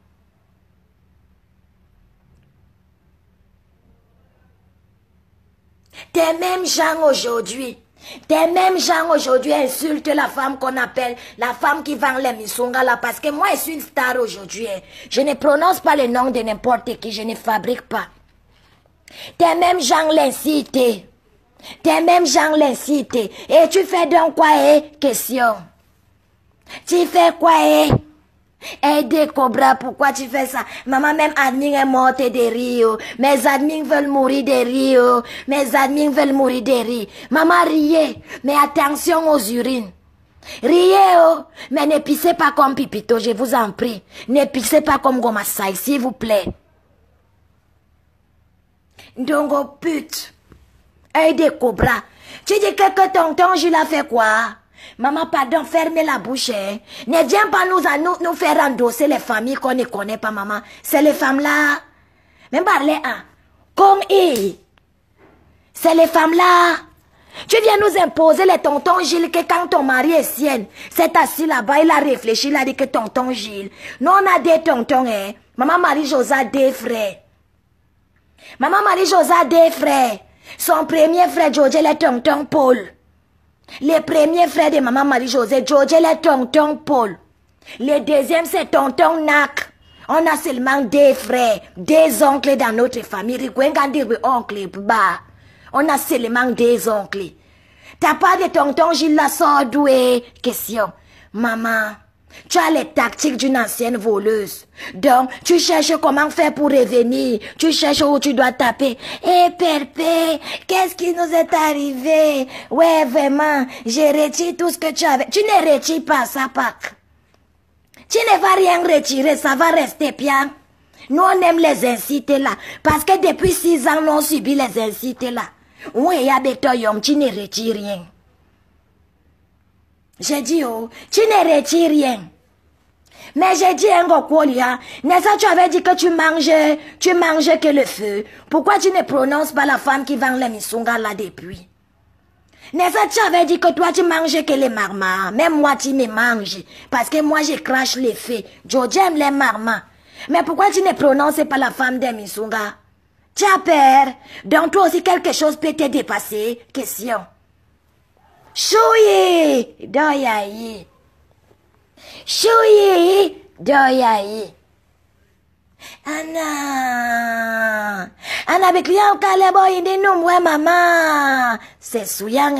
Tes mêmes gens aujourd'hui insultent la femme qu'on appelle la femme qui vend les misongas là, parce que moi je suis une star aujourd'hui. Je ne prononce pas le nom de n'importe qui, je ne fabrique pas. Tes mêmes gens l'incitent. Et tu fais donc quoi question? Tu fais quoi Aider Cobra, pourquoi tu fais ça? Maman, même admin est morte de rire. Mes admins veulent mourir de rire. Maman, riez, mais attention aux urines. Riez, mais ne pissez pas comme Pipito, je vous en prie. Ne pissez pas comme Gomasai, s'il vous plaît. Dongo pute. Aider Cobra. Tu dis que tonton Gilles a fait quoi? Maman, pardon, fermez la bouche. Ne viens pas nous faire endosser les familles qu'on ne connaît pas, maman. C'est les femmes-là. Même parler, comme c'est les femmes-là. Tu viens nous imposer les tontons Gilles que quand ton mari est sien, c'est assis là-bas, il a réfléchi, il a dit que tonton Gilles. Nous, on a des tontons, Maman Marie-Josée a des frères. Son premier frère, George, est tonton Paul. Les premiers frères de maman Marie-Josée, George est tonton Paul. Le deuxième, c'est tonton Nak. On a seulement des frères, des oncles dans notre famille. On a seulement des oncles. T'as pas de tonton Gilles la sordoué? Question. Maman, tu as les tactiques d'une ancienne voleuse. Donc, tu cherches comment faire pour revenir. Tu cherches où tu dois taper. Eh, Pépé, qu'est-ce qui nous est arrivé? Ouais, vraiment, j'ai retiré tout ce que tu avais. Tu ne retires pas ça, Pâques. Tu ne vas rien retirer, ça va rester bien. Nous, on aime les inciter là. Parce que depuis 6 ans, nous, on subit les inciter là. Oui, il y a des toyons, tu ne retires rien. J'ai dit, tu ne retires rien. Mais j'ai dit, n'est-ce pas, tu avais dit que tu manges que le feu. Pourquoi tu ne prononces pas la femme qui vend les misongas là depuis? N'est-ce pas, tu avais dit que toi, tu manges que les marmas. Même moi, tu me manges. Parce que moi, je crache les feux. J'aime les marmas. Mais pourquoi tu ne prononces pas la femme des misongas? Tu as peur. Donc toi aussi, quelque chose peut te dépasser. Question. Chouye, doyayi. Chouye, doyayi. Anna bekliya kalebo indi numwe mama. C'est souyang,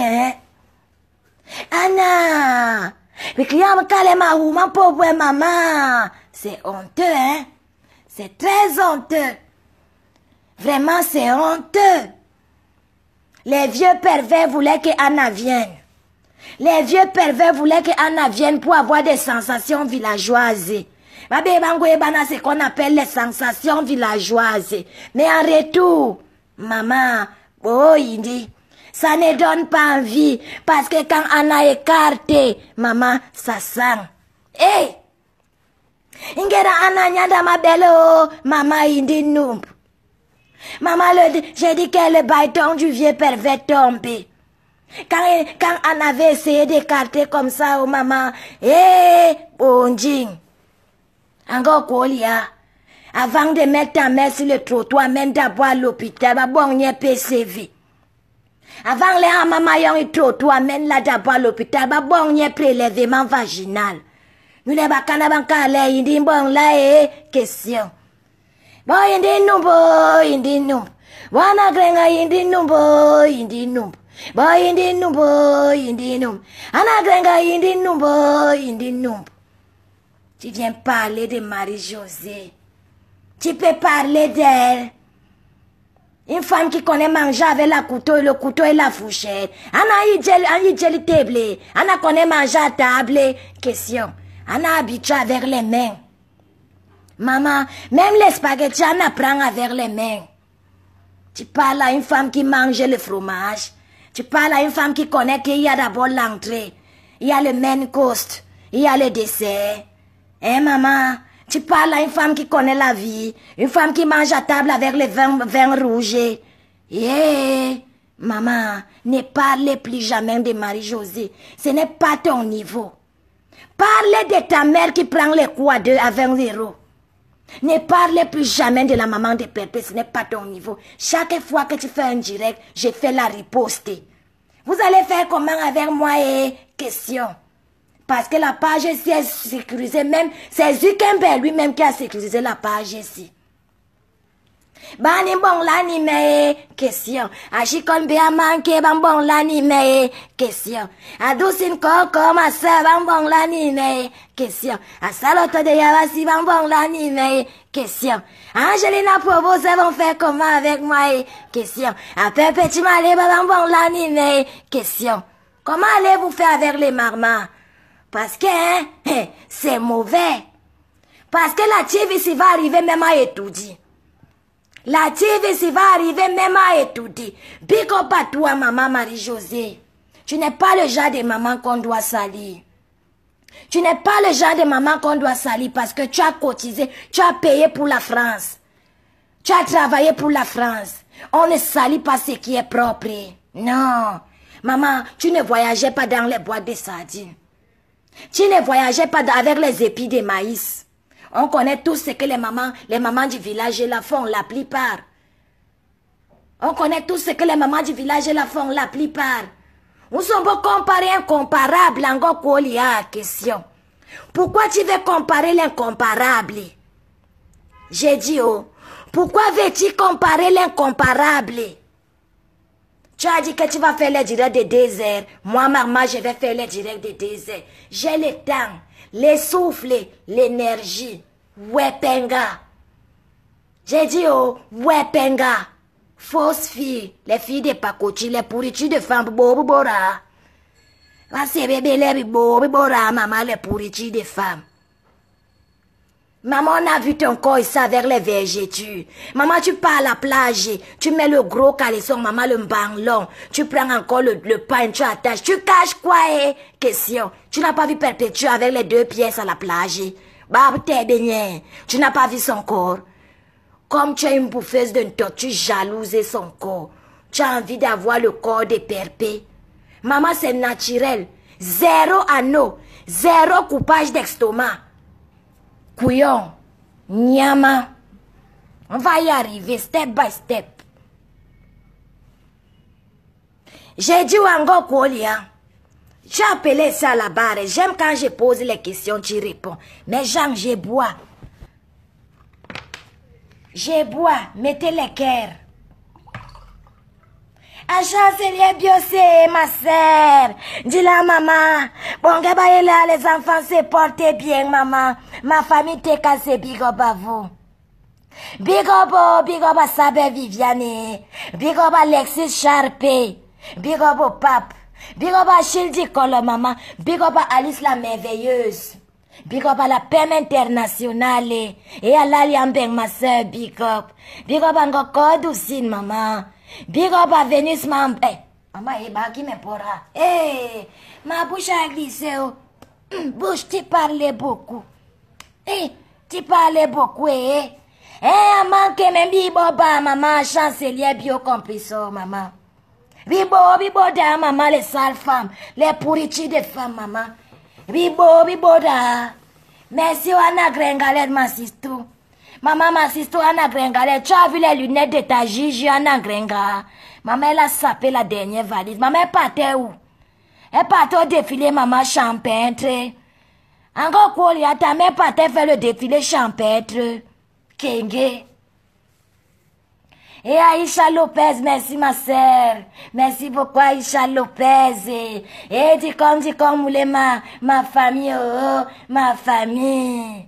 Anna, bekliya kalema huma pauvre maman. C'est honteux, C'est très honteux. Vraiment, c'est honteux. Les vieux pervers voulaient que Anna vienne. Les vieux pervers voulaient que Anna vienne pour avoir des sensations villageoises. C'est qu'on appelle les sensations villageoises. Mais en retour, maman, il dit, ça ne donne pas envie. Parce que quand Anna est écartée, maman, ça sent. Hey! Ingera Anna nyanda ma belle, maman, il dit non. Maman, j'ai dit que le bâton du vieux pervers tombé. Quand on avait essayé d'écarter comme ça, maman, bon ding. Encore Kolia, avant de mettre ta main sur le trottoir, même d'abord à l'hôpital, bon, y a PCV. Avant les maman y a trottoir, même là d'abord à l'hôpital, bon, y a prélèvement vaginal. Nous les bacana banca là, il dit bon là, question. Bon, il dit non. Wana grenga indi numbo, indi numbo. Boy indi numbo, indi numbo. Ana grenga indi numbo, indi numbo. Tu viens parler de Marie-Josée. Tu peux parler d'elle. Une femme qui connaît manger avec le couteau et la fourchette. Ana y gel table. Ana connaît manger à table. Question. Ana habitué avec les mains. Maman, même les spaghettis, on apprend avec les mains. Tu parles à une femme qui mange le fromage. Tu parles à une femme qui connaît qu'il y a d'abord l'entrée. Il y a le main course. Il y a le dessert. Hein, maman? Tu parles à une femme qui connaît la vie. Une femme qui mange à table avec le vin rouge. Yeah. Maman, ne parlez plus jamais de Marie-Josée. Ce n'est pas ton niveau. Parlez de ta mère qui prend les coups à 20 euros. Ne parlez plus jamais de la maman de Pépé, ce n'est pas ton niveau. Chaque fois que tu fais un direct, je fais la riposte. Vous allez faire comment avec moi et question? Parce que la page ici est sécurisée, même c'est Zuckerberg lui-même qui a sécurisé la page ici. Bani bon l'anime question. Achikon bien manqué bon l'anime question. Adoucine coco ma soeur bon l'anime question. Asaloto de Yavasi bon l'anime question. Angelina Provo vont faire comment avec moi question. A Petit Malé bon l'anime question. Comment allez-vous faire avec les marmas? Parce que c'est mauvais. Parce que la TVC va arriver même à étudier. La TVC va arriver même à étudier. Big up à toi, maman Marie-Josée. Tu n'es pas le genre de maman qu'on doit salir. Tu n'es pas le genre de maman qu'on doit salir parce que tu as cotisé, tu as payé pour la France. Tu as travaillé pour la France. On ne salit pas ce qui est propre. Non. Maman, tu ne voyageais pas dans les boîtes de sardines. Tu ne voyageais pas avec les épis de maïs. On connaît tous ce que les mamans du village la font, la plupart. On connaît tous ce que les mamans du village la font, la plupart. Nous sommes comparés incomparables encore qu'on y a question. Pourquoi tu veux comparer l'incomparable? J'ai dit, oh, pourquoi veux-tu comparer l'incomparable? Tu as dit que tu vas faire les directs de 2 heures. Moi, maman, je vais faire les directs de 2 heures. J'ai le temps, le souffle, l'énergie. Wepenga. J'ai dit, oh, Wepenga. Fausse fille, les filles de Pakoti, les pourritures de femmes, bobora. C'est bébé, les bobora, maman, les pourritures de femmes. Maman, on a vu ton corps ici avec les végétures. Maman, tu pars à la plage, tu mets le gros caleçon, maman, le banglon. Tu prends encore le pain, tu attaches. Tu caches quoi, question. Tu n'as pas vu Perpétue avec les 2 pièces à la plage. Bah, t'es baigné. Tu n'as pas vu son corps. Comme tu es une bouffeuse d'un tot, tu jalouses son corps. Tu as envie d'avoir le corps de Perpé. Maman, c'est naturel. 0 anneau. 0 coupage d'estomac. Couillon, Nyama, on va y arriver step by step. J'ai dit Wango Kolia, j'ai appelé ça à la barre. J'aime quand je pose les questions, tu réponds. Mais Jean, je bois. Je bois, mettez les cœurs. Chancelier Biosé, ma sœur. Dis-la, maman. Bon, là, les enfants se portent bien, maman. Ma famille t'est cassée, big up à vous. Big up à Sabé Viviane. Big up à Alexis Charpé. Big up au pape. Big up à Childi Kolo, maman. Big up à Alice la merveilleuse. Big up à la PEM internationale. Et à l'Alliambeng, ma sœur, big up. Big up à Ngoko Doucine, maman. Big up à Vénus, maman. Maman, qui me pourra. Ma bouche a glissé. Bouche, tu parlais beaucoup. Tu parlais beaucoup, maman, que même biboba, maman, chancelier bio-complice, maman. Bibo, da, maman, les sales femmes, les pourritures de femmes, maman. Bibo, da. Merci, Anna Grengalet, ma sister. Maman, ma sister, Anna Grengalet, tu as vu les lunettes de ta Gigi, Anna Grenga. Maman, elle a sapé la dernière valise. Maman, elle partait où? Elle partait au défilé, maman, champêtre. Encore quoi, il y a ta mère partait faire le défilé champêtre. Kenge. Et Aïcha Lopez, merci ma sœur. Merci beaucoup Aïcha Lopez. Et dis comme voulez ma famille, oh, ma famille.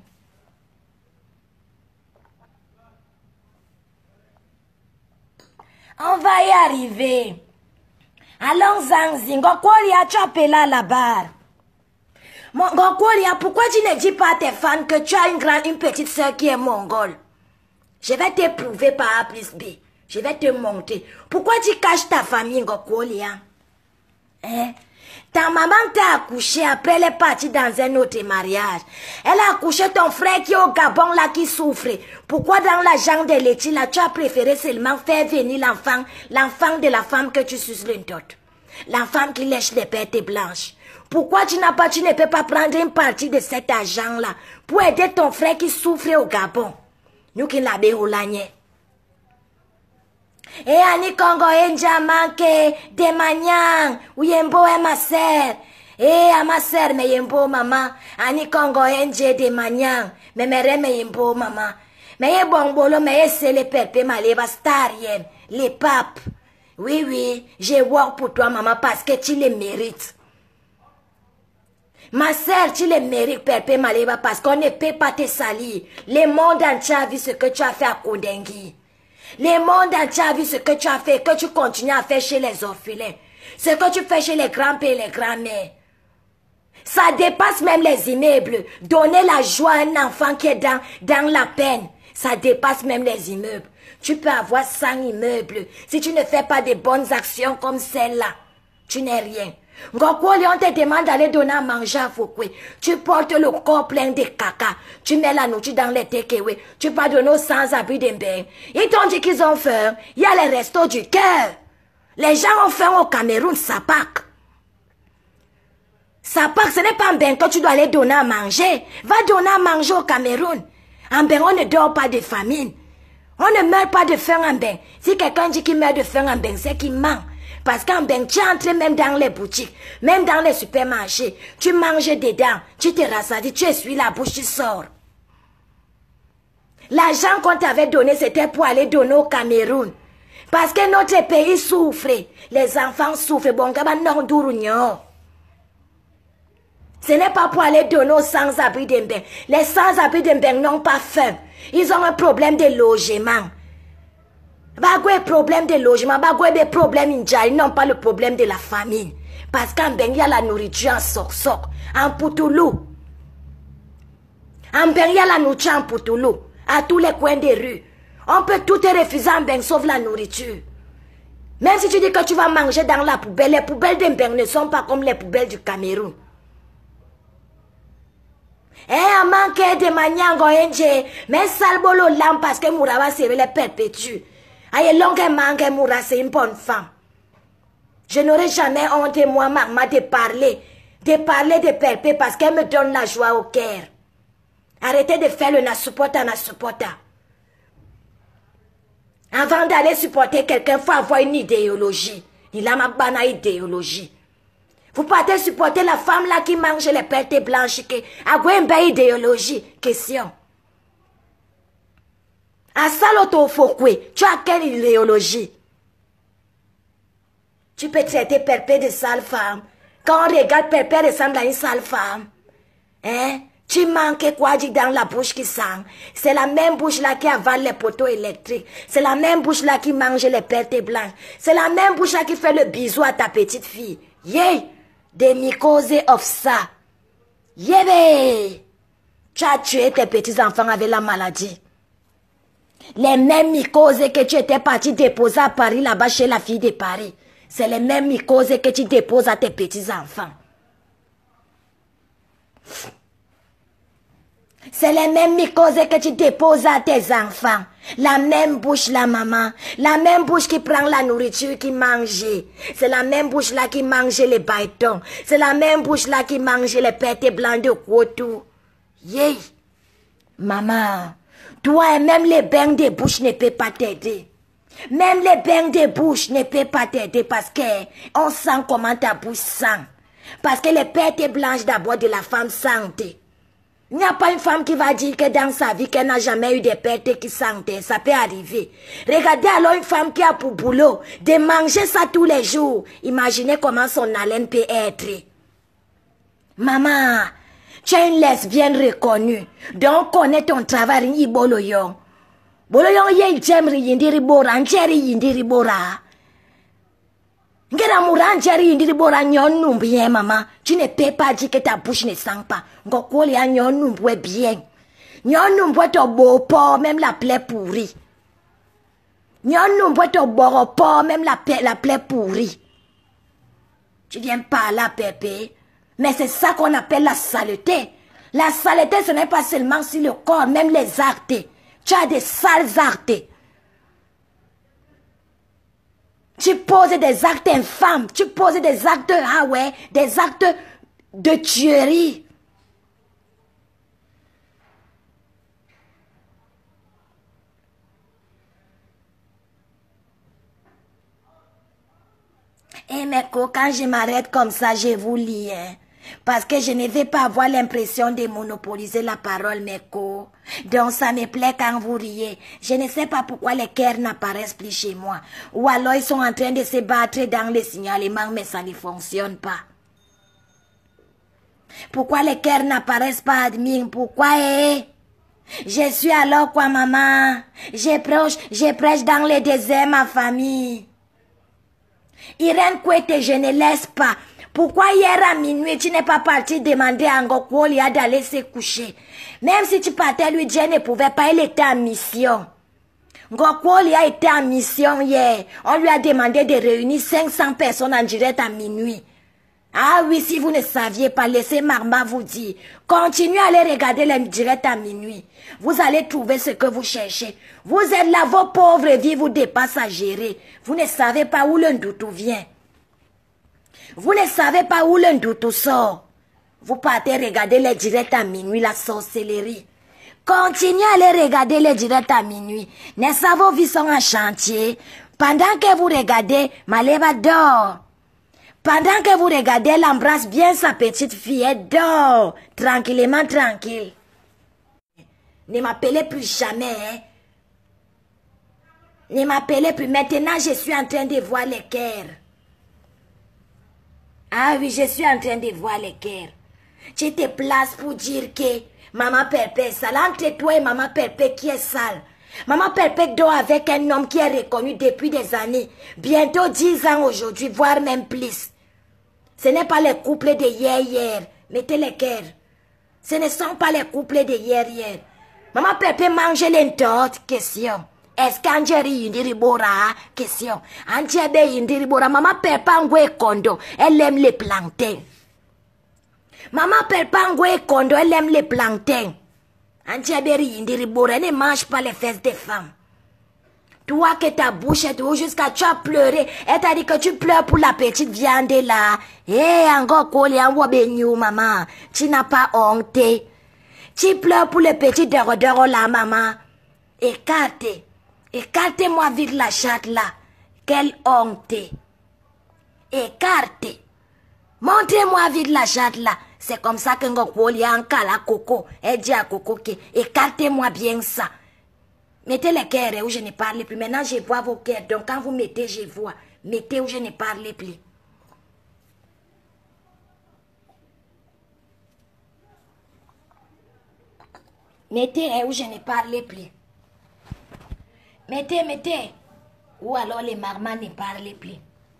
On va y arriver. Allons Zangzi, Ngokolia, tu appelles la barre. Ngokolia, pourquoi tu ne dis pas à tes fans que tu as une petite soeur qui est mongole? Je vais te prouver par A plus B. Je vais te montrer. Pourquoi tu caches ta famille, Ngokolia? Hein? Ta maman t'a accouché, après elle est partie dans un autre mariage. Elle a accouché ton frère qui est au Gabon là qui souffre. Pourquoi dans la jambe de Letty là, tu as préféré seulement faire venir l'enfant de la femme que tu suces l'une d'autre? L'enfant qui lèche les pertes blanches. Pourquoi tu ne peux pas prendre une partie de cet argent là pour aider ton frère qui souffre au Gabon? Nous qui l'avons olagné. Et Annie Congo Enja manque de maniang, ou yembo est ma sœur. Et à ma sœur, me yembo maman. Annie Congo Enja de maniang, me mere me yembo maman. Me ye bonbolo, me ye se le pepe maleba starien, les papes. Oui, oui, je vois pour toi maman parce que tu le mérites. Ma sœur, tu le mérites, Pepe Maleba, parce qu'on ne peut pas te salir. Le monde entier a vu ce que tu as fait à Kondengui. Le monde entier a vu ce que tu as fait, que tu continues à faire chez les orphelins. Ce que tu fais chez les grands-pères et les grands-mères. Ça dépasse même les immeubles. Donner la joie à un enfant qui est dans la peine. Ça dépasse même les immeubles. Tu peux avoir 100 immeubles. Si tu ne fais pas de bonnes actions comme celle-là, tu n'es rien. Ngokoli, on te demande d'aller donner à manger à Fouquet. Tu portes le corps plein de caca. Tu mets la nourriture dans les takeaway. Tu pas donner aux sans-abri d'un bain. Ils t'ont dit qu'ils ont faim. Il y a les restos du cœur. Les gens ont faim au Cameroun, Sapak. Sapak, ce n'est pas un bain que tu dois aller donner à manger. Va donner à manger au Cameroun. En bain, on ne dort pas de famine. On ne meurt pas de faim en bain. Si quelqu'un dit qu'il meurt de faim en bain, c'est qu'il ment. Parce qu'en bain, tu entres même dans les boutiques, même dans les supermarchés, tu manges dedans, tu te rassadis, tu essuies la bouche, tu sors. L'argent qu'on t'avait donné, c'était pour aller donner au Cameroun. Parce que notre pays souffre, les enfants souffrent. Bon, ce n'est pas pour aller donner aux sans-abri de bain. Les sans-abri de bain n'ont pas faim. Ils ont un problème de logement. Bagoué problème de logement, bagoué des problèmes indja, ils n'ont pas le problème de la famine. Parce qu'en ben, il y a la nourriture en sok-sok, en poutoulou. En ben, il y a la nourriture en poutoulou, à tous les coins des rues. On peut tout te refuser en ben, sauf la nourriture. Même si tu dis que tu vas manger dans la poubelle, les poubelles d'un ben ne sont pas comme les poubelles du Cameroun. Eh, à manquer de maniango enje, mais salbolo lam parce que Mourawa se les perpétue. Aïe, longue mangue Moura, c'est une bonne femme. Je n'aurai jamais honte, moi, maman, de parler de Perpé parce qu'elle me donne la joie au cœur. Arrêtez de faire le nasupota. Avant d'aller supporter quelqu'un, il faut avoir une idéologie. Il a ma bonne idéologie. Vous partez supporter la femme là qui mange les pertes blanches, qui a une belle idéologie. Question. À Saloto Fokwe, tu as quelle idéologie? Tu peux traiter Perpé de sale femme. Quand on regarde Perpé ressemble à une sale femme. Hein? Tu manques quoi dit dans la bouche qui sent? C'est la même bouche là qui avale les poteaux électriques. C'est la même bouche là qui mange les pertes blanches. C'est la même bouche là qui fait le bisou à ta petite fille. Yeah! Des mycoses of ça. Yeah! Tu as tué tes petits enfants avec la maladie. Les mêmes mycoses que tu étais parti déposer à Paris, là-bas chez la fille de Paris. C'est les mêmes mycoses que tu déposes à tes petits-enfants. C'est les mêmes mycoses que tu déposes à tes enfants. La même bouche, la maman. La même bouche qui prend la nourriture, qui mange. C'est la même bouche là qui mange les baïtons. C'est la même bouche là qui mange les pertes blancs de Kwotou. Yeah. Maman. Toi, même les bains de bouche ne peuvent pas t'aider. Même les bains de bouche ne peuvent pas t'aider parce que on sent comment ta bouche sent. Parce que les pertes blanches d'abord de la femme sentent. Il n'y a pas une femme qui va dire que dans sa vie, qu'elle n'a jamais eu des pertes qui sentent. Ça peut arriver. Regardez alors une femme qui a pour boulot de manger ça tous les jours. Imaginez comment son haleine peut être. Maman, tu es une lesbienne reconnue. Donc, connais ton travail. Boloyon. Boloyon, il j'aime yindiri bora. Njeri yindiri bora. Ngera mouranjeri yindiri bora nyon bien, maman. Tu ne peux pas dire que ta bouche ne sent pas. Ngokoli a nyon bien. Nyon to beau même la plaie pourrie. Nyon to beau même la plaie pourrie. Tu viens pas là, Pépé. Mais c'est ça qu'on appelle la saleté. La saleté, ce n'est pas seulement sur le corps, même les actes. Tu as des sales actes. Tu poses des actes infâmes. Tu poses des actes, ah ouais, des actes de tuerie. Eh mais quand je m'arrête comme ça, je vous lis, hein. Parce que je ne vais pas avoir l'impression de monopoliser la parole, mes co. Donc ça me plaît quand vous riez. Je ne sais pas pourquoi les cœurs n'apparaissent plus chez moi. Ou alors ils sont en train de se battre dans les signalements, mais ça ne fonctionne pas. Pourquoi les cœurs n'apparaissent pas, admin? Pourquoi, Je suis alors quoi, maman? Je prêche dans le désert, ma famille. Irène Kouete, je ne laisse pas. Pourquoi hier à minuit, tu n'es pas parti demander à Ngokwolia d'aller se coucher? Même si tu partais, lui, Dieu ne pouvait pas, il était en mission. Ngokwolia était en mission hier. On lui a demandé de réunir 500 personnes en direct à minuit. Ah oui, si vous ne saviez pas, laissez Marma vous dire. Continuez à aller regarder les directs à minuit. Vous allez trouver ce que vous cherchez. Vous êtes là, vos pauvres vies vous dépassent à gérer. Vous ne savez pas où le doute vient. Vous ne savez pas où le doute sort. Vous partez regarder les directs à minuit, la sorcellerie. Continuez à aller regarder les directs à minuit. N'est-ce pas vos vies sont en chantier? Pendant que vous regardez, Maleba dort. Pendant que vous regardez, elle embrasse bien sa petite fille, elle dort. Tranquillement, tranquille. Ne m'appelez plus jamais, hein. Ne m'appelez plus. Maintenant, je suis en train de voir les cœurs. Ah oui, je suis en train de voir les cœurs. Tu te places pour dire que Maman Pépé est sale. Entre toi et Maman Pépé qui est sale. Maman Pépé dort avec un homme qui est reconnu depuis des années. Bientôt 10 ans aujourd'hui, voire même plus. Ce n'est pas les couples de hier. Mettez les cœurs. Ce ne sont pas les couples de hier. Maman Pépé mange l'entorte. Question. Est-ce qu'Angeri Indiribora? Question. Angeri Indiribora. Maman Pépé Angwe Kondo. Elle aime les plantains. Maman Pépé Angwe Kondo. Elle aime les plantains. Angeri Indiribora. Elle ne mange pas les fesses des femmes. Toi que ta bouche est ouverte jusqu'à tu as pleuré. Elle t'a dit que tu pleures pour la petite viande là. Encore collé en wabenyu, maman. Tu n'as pas honte. Tu pleures pour le petit dero là, maman. Écartez. Écartez-moi vite la chatte là. Quelle honte. Écartez. Montrez-moi vite la chatte là. C'est comme ça que Ngokoli a un la coco. Elle dit à Coco que écartez-moi bien ça. Mettez les cœurs où je ne parle plus. Maintenant, je vois vos cœurs. Donc, quand vous mettez, je vois. Mettez où je ne parle plus. Mettez où je ne parle plus. Mettez. Ou alors les marmans ne parlent plus.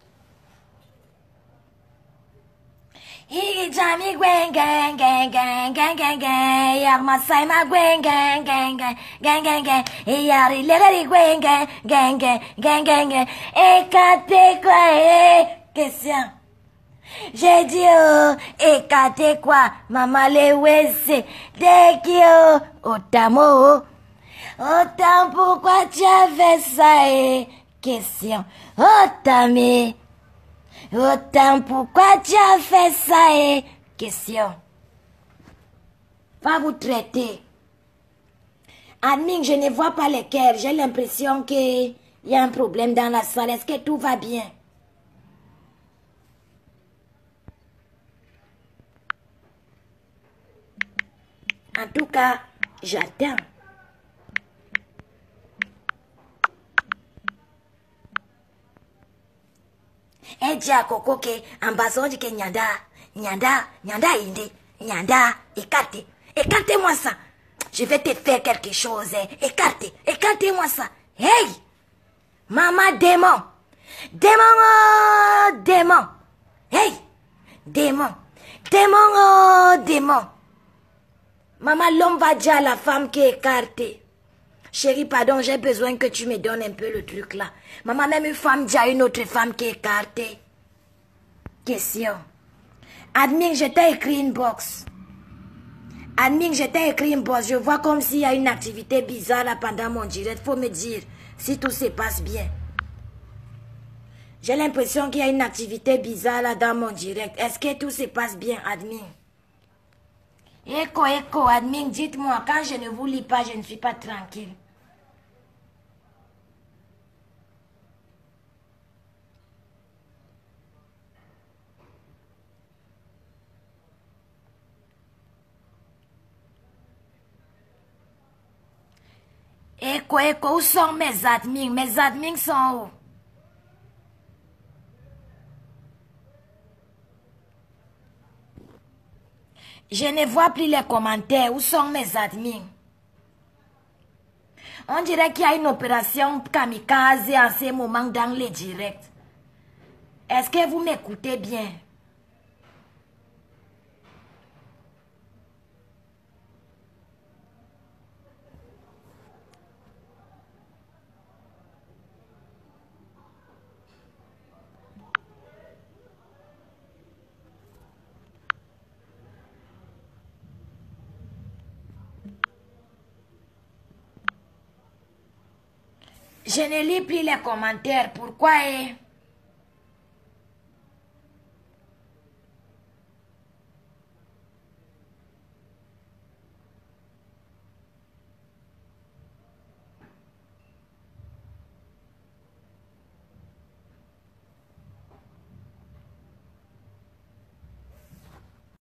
Hijami gwen gang gang gang gang gang gang Yarma saima gwen gang gang gang gang gang gang Yari leri gwen gang gang gang gang gang gang Écartez quoi question. J'ai dit écartez quoi maman le wese dès que otamo autant pourquoi tu as fait ça question otame. Autant pourquoi tu as fait ça question. Va vous traiter. Admin, je ne vois pas les cœurs. J'ai l'impression qu'il y a un problème dans la salle. Est-ce que tout va bien? En tout cas, j'attends. Eh, dia koko ke ambazoji ke nyanda indi, nyanda, écartez-moi ça. Je vais te faire quelque chose, écartez-moi ça. Hey, maman démon, démon, hey, démon, démon. Maman, l'homme va dire à la femme qui est écartée. Chérie, pardon, j'ai besoin que tu me donnes un peu le truc là. Maman, même une femme dit à une autre femme qui est écartée. Question. Admin, je t'ai écrit une box. Admin, je t'ai écrit une box. Je vois comme s'il y a une activité bizarre là pendant mon direct. Faut me dire si tout se passe bien. J'ai l'impression qu'il y a une activité bizarre là dans mon direct. Est-ce que tout se passe bien, admin? Écho, admin, dites-moi, quand je ne vous lis pas, je ne suis pas tranquille. Écho, où sont mes admins? Mes admins sont où? Je ne vois plus les commentaires. Où sont mes admins? On dirait qu'il y a une opération kamikaze en ce moment dans les directs. Est-ce que vous m'écoutez bien? Je ne lis plus les commentaires. Pourquoi?